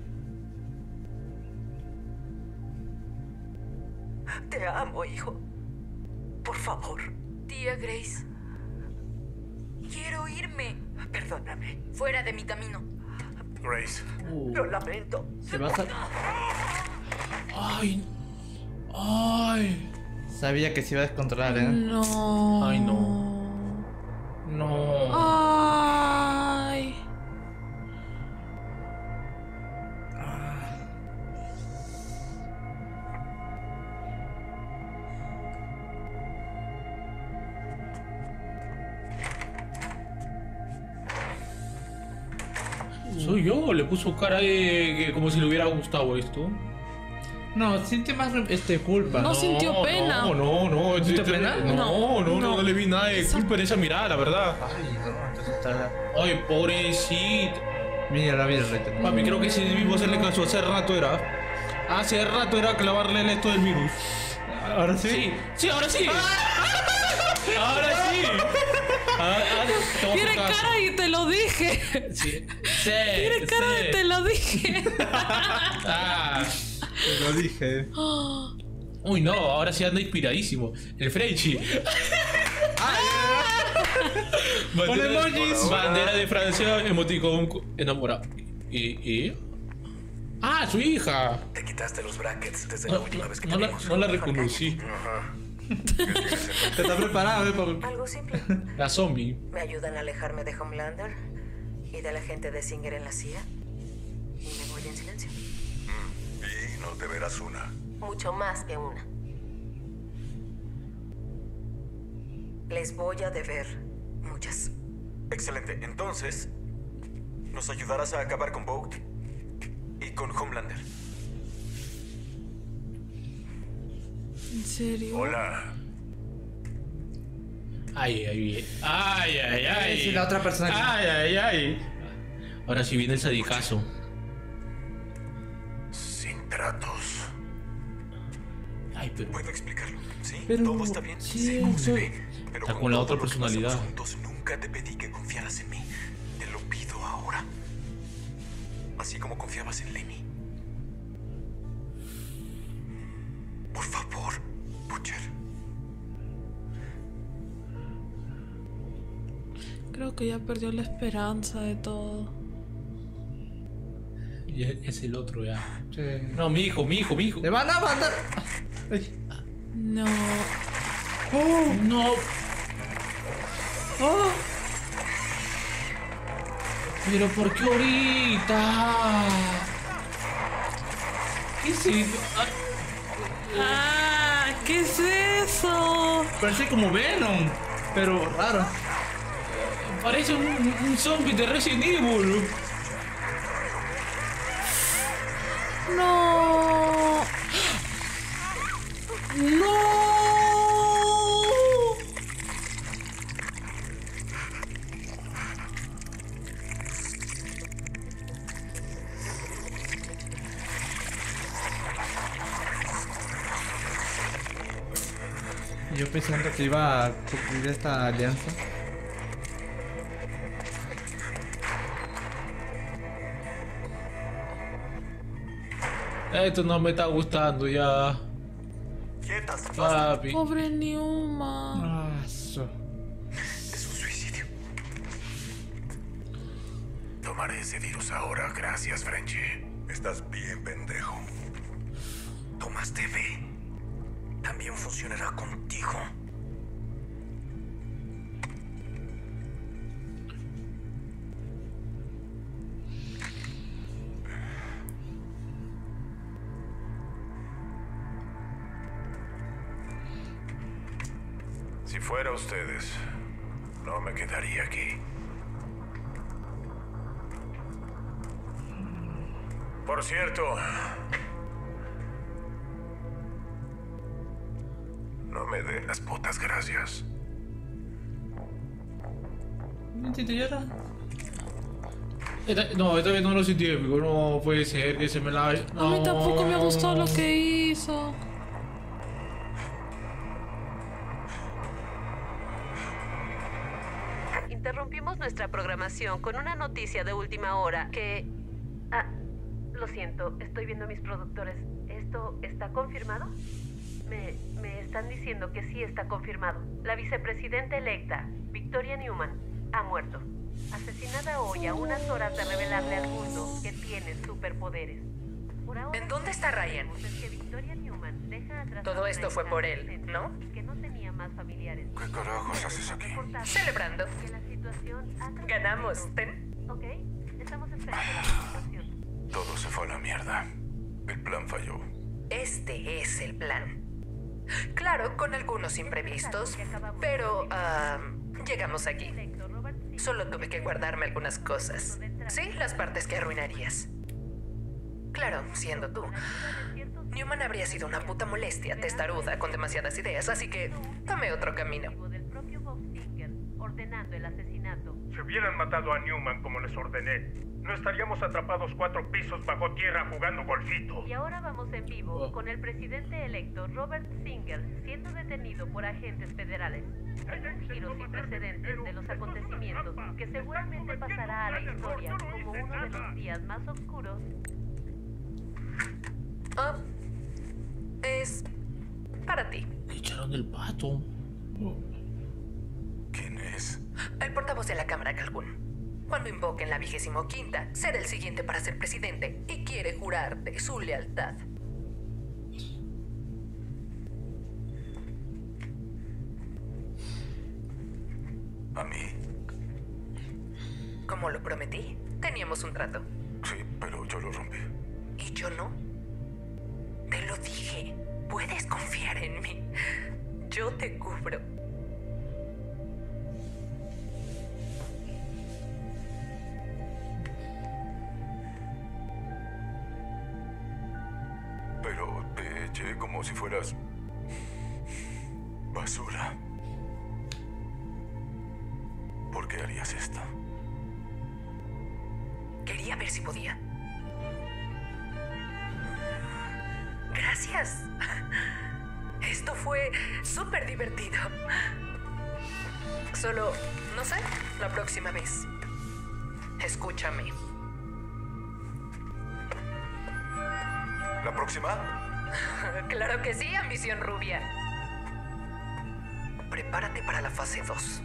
Te amo, hijo. Por favor. Tía Grace. Quiero irme. Perdóname. Fuera de mi camino. Grace. Lo lamento. Se va a... Ay. Ay. Sabía que se iba a descontrolar, ¿eh? No. Ay, no. No. Ay. Soy yo, le puso cara de como si le hubiera gustado esto. No, siente más culpa. No sintió pena. No. ¿Sintió pena? No le vi nada de culpa en esa mirada, la verdad. Ay, no, entonces está... Ay, pobrecito. Mira, Rey. Papi, creo que si debimos hacerle caso hace rato era. Hace rato era clavarle el esto del virus. ¿Ahora sí? Sí, ahora sí. Ahora sí. Tiene cara y te lo dije. Sí. Tiene cara y te lo dije. Te lo dije. Uy, no, ahora sí anda inspiradísimo. El Frenchy. Con emojis. Bandera de Francia, emoticón enamorado. Ah, su hija. Te quitaste los brackets desde la última vez que te vimos. No la reconocí. Ajá. Te está preparado, Pablo. Algo simple. La zombie. Me ayudan a alejarme de Homelander y de la gente de Singer en la CIA. Y me voy en silencio. Y nos deberás una. Mucho más que una. Les voy a deber muchas. Excelente. Entonces, ¿nos ayudarás a acabar con Vogt y con Homelander? ¿En serio? Hola. Ay. Sí, la otra persona. Ay. Ahora sí viene el sadicazo. Sin tratos. Ay, pero. ¿Puedo explicarlo? Sí, Pero todo está bien. sí, Sé cómo se eso- ve. Pero Está con la otra todo lo que pasamos personalidad. juntos, nunca te pedí que confiaras en mí. Te lo pido ahora. Así como confiabas en Lenny. Por favor, Butcher. Creo que ya perdió la esperanza de todo. Y es el otro ya. Sí. No, mi hijo. ¡Le van a mandar! Ay. No. No. Pero ¿por qué ahorita? ¿Qué es esto? ¿Qué es eso? Parece como Venom, pero raro. Parece un zombie de Resident Evil. No. No. Yo pensando que iba a cumplir esta alianza. Esto no me está gustando ya. Quietas. Papi. Pobre Newman. Es un suicidio. Tomaré ese virus ahora, gracias, Frenchy. Estás bien, pendejo. Tomaste B. También funcionará contigo. Si fuera ustedes, no me quedaría aquí. Por cierto, no me den las putas gracias. ¿No te llora? No, esta vez no lo sentí épico. No puede ser que se me la... A mí tampoco me gustó lo que hizo. Interrumpimos nuestra programación información con una noticia de última hora que... lo siento, estoy viendo a mis productores. ¿Esto está confirmado? Me están diciendo que sí está confirmado. La vicepresidenta electa, Victoria Newman, ha muerto. Asesinada hoy a unas horas de revelarle al mundo que tiene superpoderes. ¿En dónde está Ryan? Todo esto fue por él, ¿no? Que no tenía más familiares. ¿Qué carajos haces aquí? Celebrando. Ganamos, ¿ten? Ok, estamos esperando la presentación. Todo se fue a la mierda. El plan falló. Este es el plan. Claro, con algunos imprevistos, pero llegamos aquí. Solo tuve que guardarme algunas cosas. Sí, las partes que arruinarías. Claro, siendo tú. Newman habría sido una puta molestia, testaruda, con demasiadas ideas, así que tomé otro camino. Ordenando el asesinato. Si hubieran matado a Newman como les ordené, no estaríamos atrapados 4 pisos bajo tierra jugando golfito. Y ahora vamos en vivo con el presidente electo Robert Singer siendo detenido por agentes federales. Es un giro sin precedentes de los acontecimientos que seguramente pasará a la historia como uno de los días más oscuros. Es para ti. Le echaron el pato. ¿Quién es? El portavoz de la Cámara Calhoun. Cuando invoquen la 25ª, será el siguiente para ser presidente y quiere jurarte su lealtad. ¿A mí? Como lo prometí, teníamos un trato. Sí, pero yo lo rompí. ¿Y yo no? Te lo dije. Puedes confiar en mí. Yo te cubro. Pero te eché como si fueras... basura. ¿Por qué harías esto? Quería ver si podía. Gracias. Esto fue súper divertido. Solo, no sé, la próxima vez. Escúchame. ¿La próxima? Claro que sí, ambición rubia. Prepárate para la fase 2.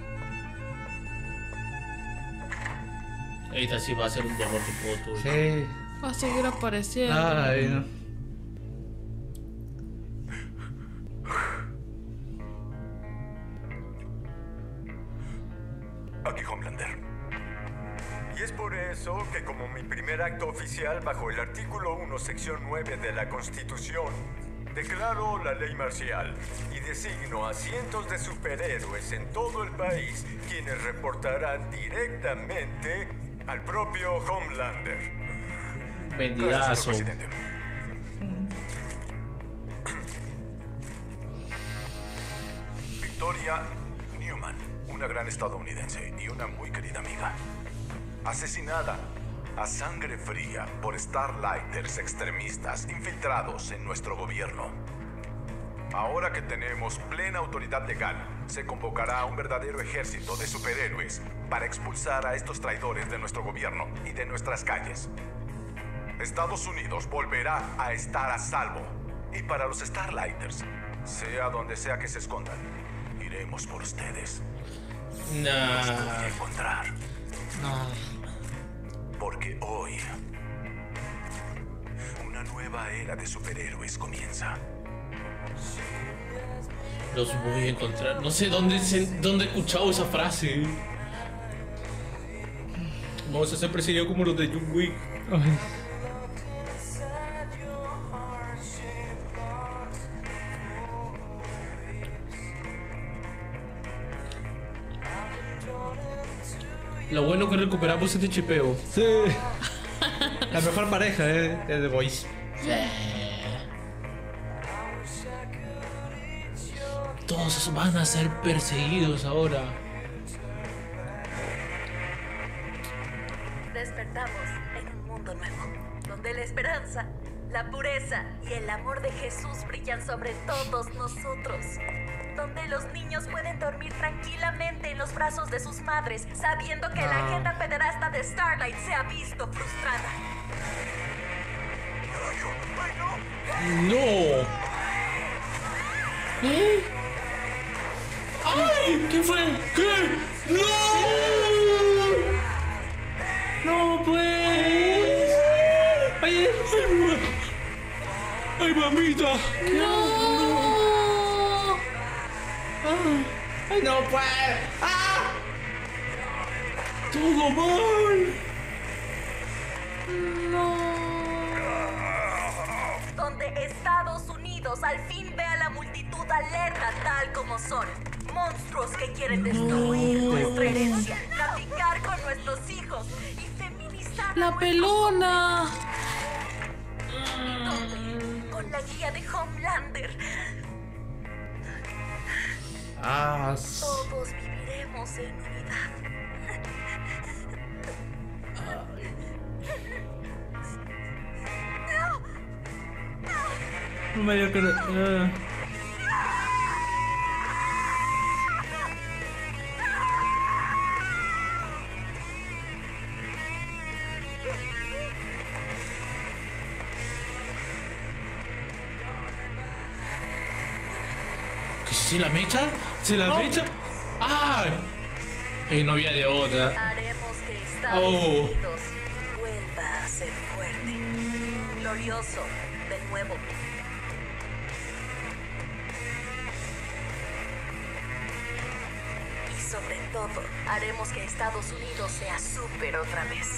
Esta sí va a ser un dolor de poto. Sí. Va a seguir apareciendo. Ay, no. Aquí, Homelander. Y es por eso que como mi primer acto oficial bajo el artículo 1, sección 9 de la Constitución, declaro la ley marcial y designo a cientos de superhéroes en todo el país quienes reportarán directamente al propio Homelander. Vendidazo. Victoria Newman, una gran estadounidense y una muy querida amiga. Asesinada a sangre fría por Starlighters extremistas infiltrados en nuestro gobierno. Ahora que tenemos plena autoridad legal, se convocará a un verdadero ejército de superhéroes para expulsar a estos traidores de nuestro gobierno y de nuestras calles. Estados Unidos volverá a estar a salvo. Y para los Starlighters, sea donde sea que se escondan, iremos por ustedes. Los voy a encontrar. Porque hoy, una nueva era de superhéroes comienza. Los voy a encontrar. No sé dónde he escuchado esa frase. Vamos a ser perseguidos como los de John Wick. Ay. Lo bueno que recuperamos este chipeo. Sí. La mejor pareja es The Voice. Todos van a ser perseguidos ahora. Despertamos en un mundo nuevo, donde la esperanza, la pureza y el amor de Jesús brillan sobre todos nosotros. donde los niños pueden dormir tranquilamente en los brazos de sus madres, sabiendo que la agenda pederasta de Starlight se ha visto frustrada. No. ¿Eh? ¡Ay! ¿Qué fue? ¿Qué? ¡No! ¡No, pues! ¡Ay, ¡ay, mamita! ¡No! ¡Ay, no, pues! ¡Ah! ¡Todo mal! Donde Estados Unidos al fin ve a la multitud alerta tal como son. Monstruos que quieren destruir nuestra herencia, traficar con nuestros hijos y feminizar ¡La pelona! Donde, con la guía de Homelander, todos viviremos en unidad. No me dio que... ¿Se la mecha? ¿Se la mecha? ¡Ah! No había de otra. Haremos que Estados Unidos vuelva a ser fuerte, glorioso, de nuevo. Y sobre todo, haremos que Estados Unidos sea súper otra vez.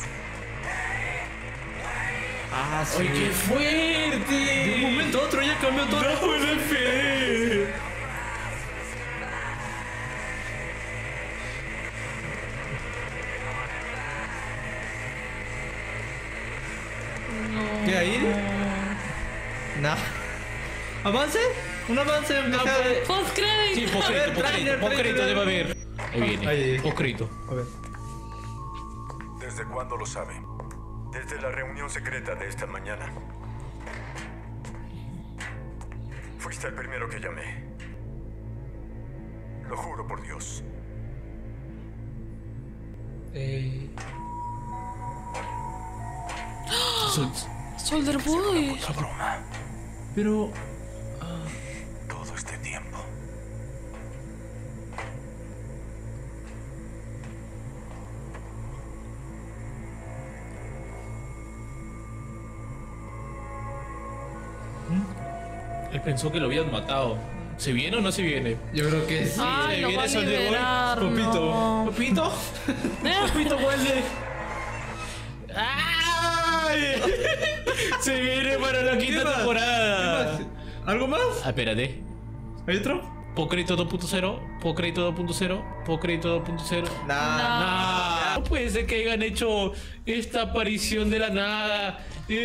Sí. ¡Ay, qué fuerte! De un momento a otro ya cambió todo. ¡No puede ser! ¿Qué ahí? Nah. ¿Avance? ¿Un avance? ¡Post-crédito! Sí, post-crédito debe haber. Ahí viene, post-crédito. A ver. ¿Desde cuándo lo sabe? Desde la reunión secreta de esta mañana. Fuiste el primero que llamé. Lo juro por Dios. Soldier Boy. Otra broma. Pero... Todo este tiempo. Él pensó que lo habían matado. ¿Se viene o no se viene? Yo creo que sí. Ay, lo va a liberar. Popito. ¿Popito? Popito vuelve. ¡Ay! Se viene para la quinta temporada. ¿Algo más? Espérate. ¿Hay otro? Pocrédito 2.0, Pocrédito 2.0, Pocrédito 2.0. Nah. No puede ser que hayan hecho esta aparición de la nada.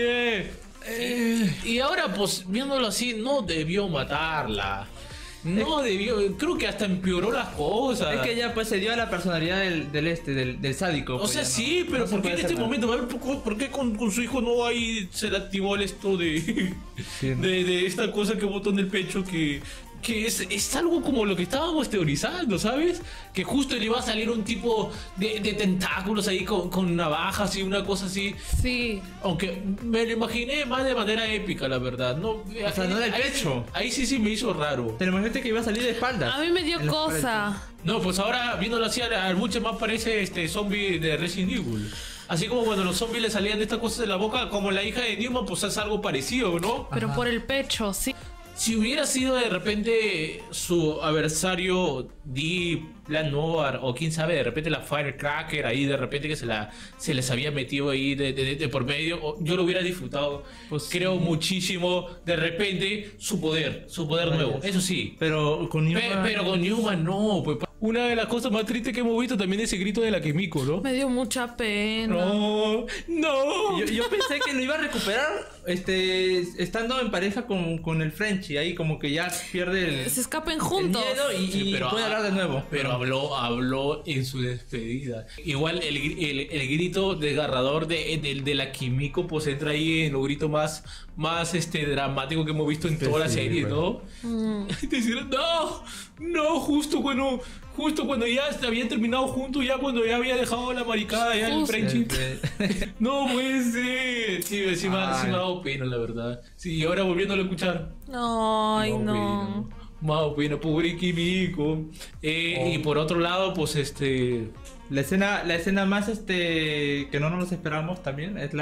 Y ahora, pues, viéndolo así, no debió matarla. No debió, creo que hasta empeoró las cosas. Es que ya pues se dio a la personalidad del sádico. O sea, sí, pero ¿por qué en este momento? ¿Por qué con su hijo no ahí se le activó el esto de esta cosa que botó en el pecho que es algo como lo que estábamos teorizando, ¿sabes? Que justo le iba a salir un tipo de tentáculos ahí con navajas y una cosa así. Sí. Aunque me lo imaginé más de manera épica, la verdad. No, o sea, no del pecho. Ahí sí me hizo raro. Te lo imaginaste que iba a salir de espalda. A mí me dio cosa. No, pues ahora viéndolo así, al mucho más parece zombie de Resident Evil. Así como cuando los zombies le salían de estas cosas de la boca, como la hija de Newman, pues es algo parecido, ¿no? Pero por el pecho, sí. Si hubiera sido de repente su adversario Deep, Plan Noir, o quién sabe, de repente la Firecracker ahí, de repente que se les había metido ahí de por medio, yo lo hubiera disfrutado. Pues creo muchísimo, de repente, su poder nuevo, eso sí. Pero con Newman... Pero con Newman no, pues. Una de las cosas más tristes que hemos visto también es ese grito de la Kimiko, ¿no? Me dio mucha pena. No. yo pensé que lo iba a recuperar estando en pareja con el Frenchy. Ahí como que ya pierde se escapen juntos. El miedo y puede hablar de nuevo. Pero habló en su despedida. Igual el grito desgarrador de la Kimiko pues entra ahí en lo grito más dramático que hemos visto en toda la serie, ¿no? Decir, no, justo cuando ya se habían terminado juntos, ya cuando ya había dejado la maricada ya el Frenchy. No puede ser. Sí me ha dado pena, la verdad. Sí, y ahora volviéndolo a escuchar. Ay, no. Más pena, pobre Kimiko. Y por otro lado, pues la escena más que no nos esperamos también es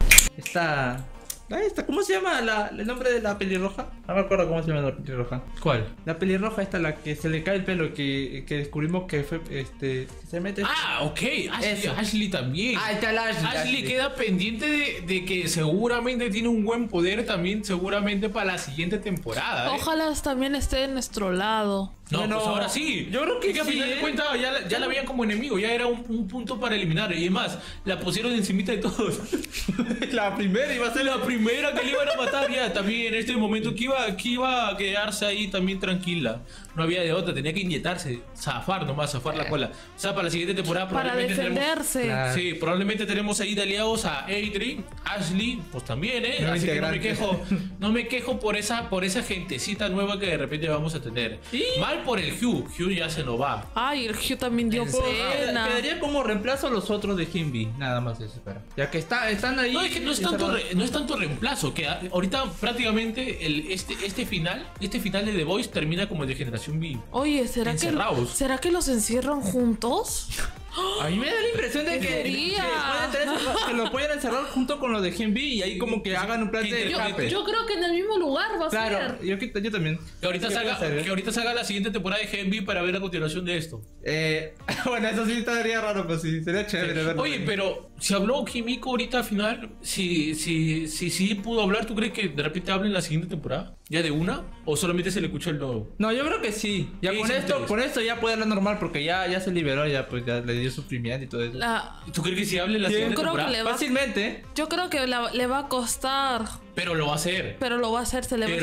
¿cómo se llama el nombre de la pelirroja? No me acuerdo cómo se llama la pelirroja. ¿Cuál? La pelirroja la que se le cae el pelo, que descubrimos que fue, que se mete... ok, Ashley también. Ashley queda pendiente de que seguramente tiene un buen poder también, seguramente para la siguiente temporada. Ojalá también esté de nuestro lado. No, bueno, pues ahora sí. Yo creo que sí, a final de cuentas ya la veían como enemigo, ya era un punto para eliminar. Y además, la pusieron encimita de todos. La primera iba a ser la primera que le iban a matar ya. También en este momento que iba a quedarse ahí también tranquila. No había de otra, tenía que inyectarse, zafar la cola. O sea, para la siguiente temporada para defenderse. Sí, probablemente tenemos ahí de aliados a Adrien, Ashley, pues también, así que no me quejo por esa gentecita nueva que de repente vamos a tener. ¿Sí? Mal por el Hugh ya se nos va. Ay, el Hugh también dio pena. Quedaría como reemplazo a los otros de Kimby, nada más eso, espera. Ya que están ahí. No, es que no es tanto reemplazo, que ahorita prácticamente este final de The Voice termina como el de Generación B. Oye, ¿será que los encierran juntos? A mí me da la impresión de que lo pueden encerrar junto con lo de Gen V y ahí como que hagan un plan de escape. Yo creo que en el mismo lugar va a ser. Claro, yo también. Que ahorita salga la siguiente temporada de Gen V para ver la continuación de esto. Bueno, eso sí estaría raro, pues sí, sería chévere verlo. Oye, pero si habló Kimiko ahorita al final, si pudo hablar, ¿tú crees que de repente hable en la siguiente temporada? ¿Ya de una? ¿O solamente se le escuchó el nuevo? No, yo creo que sí. Ya con esto ya puede hablar normal porque ya se liberó, ya pues ya le dio sufrimiento y todo eso. ¿Tú crees que si hable en la siguiente temporada? Fácilmente. Yo creo que le va a costar. Pero lo va a hacer. Se le va a escuchar. Me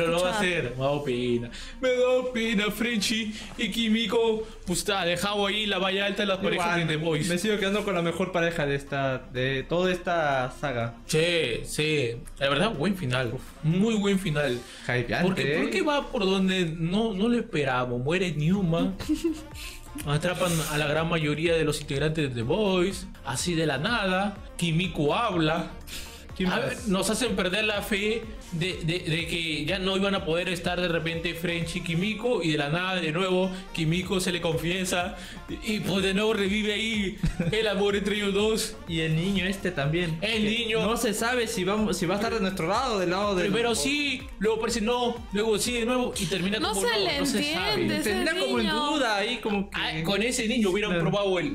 da pena, Frenchy y Kimiko. Pues está dejado ahí la valla alta de las parejas de The Voice. Me sigo quedando con la mejor pareja de toda esta saga. Sí. La verdad, buen final. Muy buen final. Porque va por donde no lo esperábamos. Muere Newman. Atrapan a la gran mayoría de los integrantes de The Voice. Así de la nada. Kimiko habla. Nos hacen perder la fe de que ya no iban a poder estar de repente Frenchy y Kimiko, y de la nada de nuevo Kimiko se le confiesa y pues de nuevo revive ahí el amor entre ellos dos. Y el niño también. El niño no se sabe si va a estar de nuestro lado, del lado de... Primero sí, luego parece no, luego sí de nuevo y termina no como no se sabe. Termina como en duda ahí como que... Con ese niño hubieran probado el...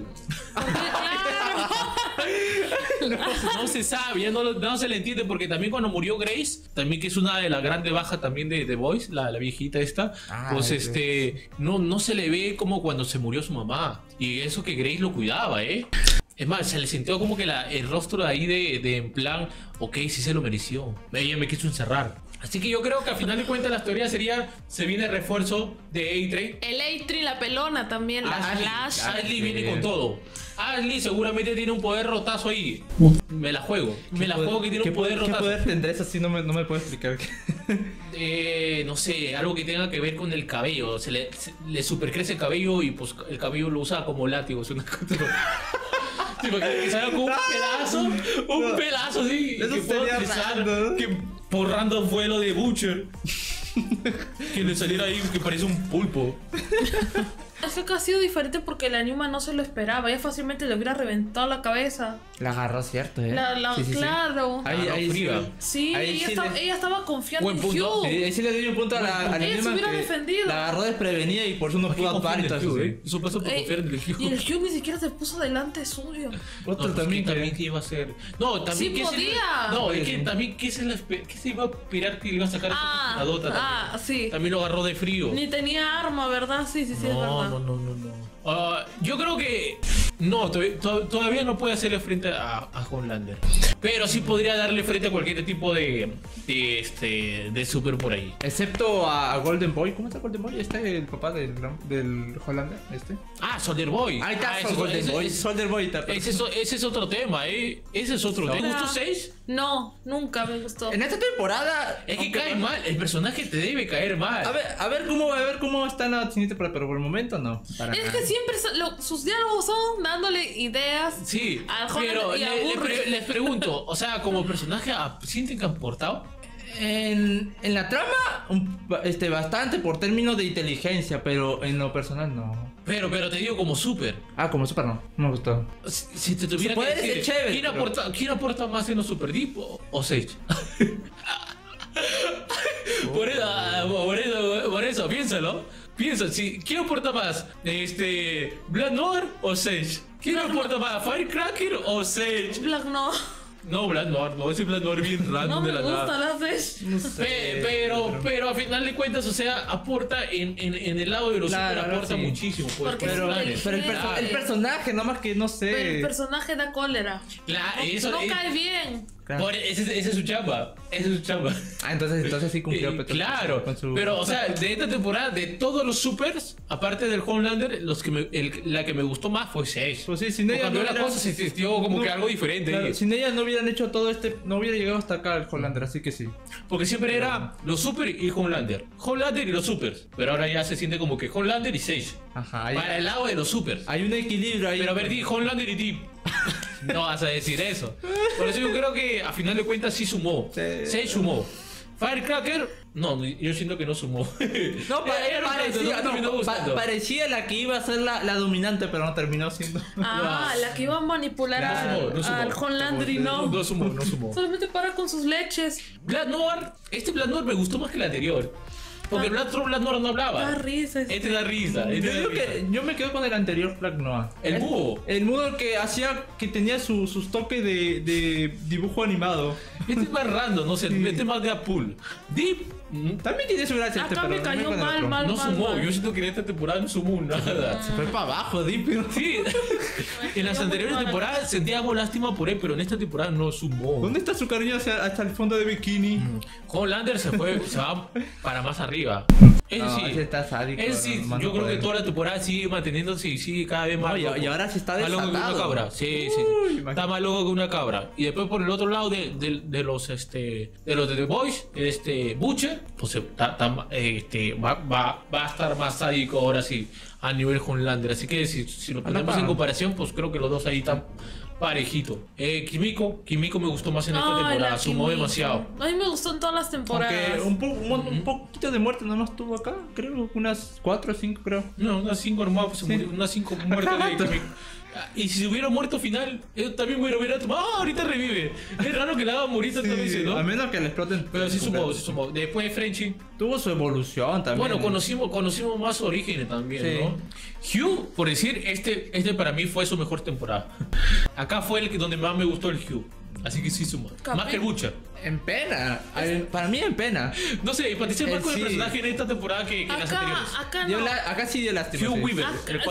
No se sabe, ya no se le entiende, porque también cuando murió Grace, también que es una de las grandes bajas también de The Voice, la viejita esta, pues no se le ve como cuando se murió su mamá, y eso que Grace lo cuidaba, Es más, se le sintió como que el rostro de ahí de en plan, ok, sí se lo mereció, ella me quiso encerrar. Así que yo creo que al final de cuentas la teoría sería, se viene el refuerzo de Adrien. El Adrien, la pelona también, Ashley viene con todo. Ashley seguramente tiene un poder rotazo ahí. Me la juego que tiene un poder rotazo. ¿Qué poder tendrá eso? Así no me puedo explicar. No sé, algo que tenga que ver con el cabello. Le supercrece el cabello y pues el cabello lo usa como látigo. Es una cosa. Que salga con un pedazo así. Eso sería raro. Que por random fue lo de Butcher. Que le saliera ahí que parece un pulpo. Eso que ha sido diferente porque la Newman no se lo esperaba. Ella fácilmente le hubiera reventado la cabeza. La agarró, cierto, Sí, claro. Sí, ella estaba confiando en Hugh. Ahí sí le dio un punto a la Newman. Se hubiera defendido. La agarró desprevenida y por eso no pudo actuar. Eso pasó por confiar en el Hugh. Y el Hugh ni siquiera se puso delante suyo. Otro también que iba a ser. No, también sí podía. No, es que también que se iba a esperar que le iba a sacar la dota. Sí. También lo agarró de frío. Ni tenía arma, ¿verdad? Sí, es verdad. No. Yo creo que No, todavía no puede hacerle frente a Homelander. Pero sí podría darle frente a cualquier tipo de super por ahí. Excepto a Golden Boy. ¿Cómo está Golden Boy? ¿Este el papá del Homelander? Soldier Boy. Ahí está, Golden Boy. Soldier Boy está. Ese es otro tema, Ese es otro tema. ¿Te gustó 6? No, nunca me gustó. En esta temporada... Es que cae mal. El personaje te debe caer mal. A ver cómo está la siguiente temporada, pero por el momento no. Que siempre sus diálogos son dándole ideas. Sí, al pero y les pregunto, o sea, como personaje, ¿sienten que han portado? En la trama, bastante por términos de inteligencia, pero en lo personal no. Pero te digo como super. Como super no me gustó. Si te tuviera que decir, chévere, ¿quién aporta más en los Super Deep o Sage? por eso, piénsalo. Piensa, ¿quién aporta más? ¿Black Noir o Sage? ¿Quién aporta más? ¿Firecracker o Sage? Black Noir. No, Black Noir, no, ese Black Noir bien random de la nada. No me gusta la Sage. No sé, pero a final de cuentas, o sea, aporta en el lado de los super, aporta muchísimo. Pues, pero el personaje, nomás que no sé. Pero el personaje da cólera. No cae bien. Claro. Ese es su chamba. Entonces sí cumplió. Claro. Pero, o sea, de esta temporada, de todos los supers, aparte del Homelander, la que me gustó más fue Sage. Pues sí, sin ella. Cuando la cosa se sintió como que algo diferente. Claro, sin ella no hubieran hecho todo no hubiera llegado hasta acá el Homelander, así que sí. Porque siempre era los super y Homelander. Homelander y los supers. Pero ahora ya se siente como que Homelander y Sage. Ajá. Para el lado de los supers. Hay un equilibrio ahí. Pero a ver, di Homelander y Deep. No vas a decir eso. Por eso yo creo que a final de cuentas sí sumó. Sí sumó. Firecracker, no, yo siento que no sumó. No, parecía la que iba a ser la dominante, pero no terminó siendo. La que iba a manipular al Homelander y no. No sumó. Solamente para con sus leches. Black Noir, Black Noir me gustó más que el anterior. Porque Black Noir no hablaba. Da risa. Da risa. Yo me quedo con el anterior Black Noir. El mudo. El mudo que tenía sus toques de dibujo animado. Es más random, no sé. Es más de Apple. Deep también tiene su gracia. Acá me cayó mal. No sumó. Yo siento que en esta temporada no sumó nada. Se fue para abajo, Deep. Sí. En las anteriores temporadas sentíamos lástima por él, pero en esta temporada no sumó. ¿Dónde está su cariño hasta el fondo de bikini? Homelander se va para más arriba. Ese está sádico. Yo creo que toda la temporada sigue manteniéndose y sigue cada vez más. Y ahora se está desatado. Más loco que una cabra. Sí. Está más loco que una cabra. Y después por el otro lado de los de The Boys, Butcher, pues va a estar más sádico ahora sí a nivel Homelander. Así que si lo ponemos en comparación, pues creo que los dos ahí están parejito. Kimiko me gustó más en esta temporada, sumó demasiado. A mí me gustó en todas las temporadas. Aunque un poquito de muerte nomás tuvo acá, creo, unas 4 o 5 creo. No, unas 5 nomás, unas 5 muertes de Kimiko. Y si se hubiera muerto final, también me lo hubiera tomado. Ahorita revive. Es raro que la haga morir tantas veces, ¿no? A menos que le exploten. Pero sí sumó. Después Frenchy tuvo su evolución también. Bueno, conocimos más orígenes también, ¿no? Hugh, por decir, este para mí fue su mejor temporada. Acá fue donde más me gustó el Hugh. Así que sí sumó. Más que el Butcher. En pena. Para mí en pena. No sé, empaticé más con el personaje en esta temporada que en las anteriores. Acá sí dio lástima. Hugh Weaver.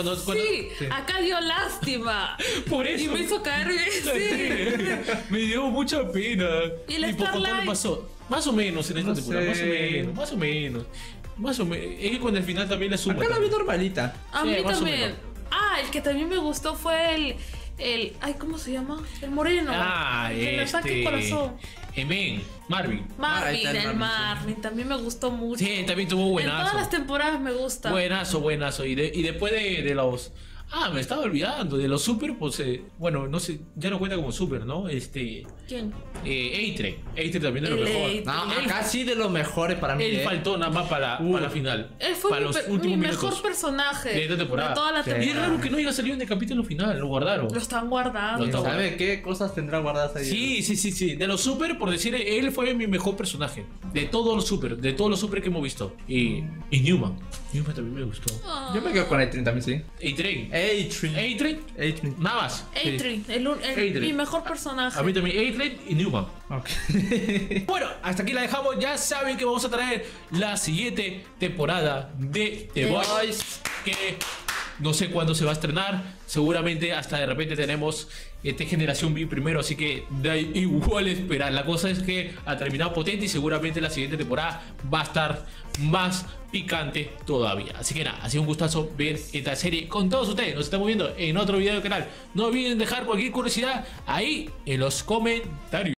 Acá dio lástima. Por eso. Y me hizo caer bien. Me dio mucha pena. ¿Y el Starlight? Pasó. Más o menos en esta temporada. Más o menos. Es que con el final también la suma. Acá la vi normalita. A mí también. El que también me gustó fue ¿cómo se llama? El moreno. El ataque corazón. Marvin también me gustó mucho. Sí, también tuvo buenazo. En todas las temporadas me gusta. Buenazo. Y después de los... me estaba olvidando. De los super, pues... bueno, no sé, ya no cuenta como super, ¿no? ¿Quién? A-Train también de lo mejor. Acá sí de los mejores para mí. Él faltó nada más para la final. Él fue mi mejor personaje de esta temporada. De toda la temporada. Y es raro que no haya salido en el capítulo final. Lo guardaron. Lo están guardando. ¿Sabe qué cosas tendrá guardadas ahí? Sí. De los super, por decir, él fue mi mejor personaje. De todos los super que hemos visto. Y Newman también me gustó. Yo me quedo con A-Train también, sí. A-Train. Nada más. A-Train, mi mejor personaje. A mí también A-Train y Newman. Bueno, hasta aquí la dejamos. Ya saben que vamos a traer la siguiente temporada de The Boys, que no sé cuándo se va a estrenar. Seguramente hasta de repente tenemos Generación V primero, así que da igual esperar. La cosa es que ha terminado potente y seguramente la siguiente temporada va a estar más picante todavía. Así que nada, ha sido un gustazo ver esta serie con todos ustedes. Nos estamos viendo en otro video del canal. No olviden dejar cualquier curiosidad ahí en los comentarios.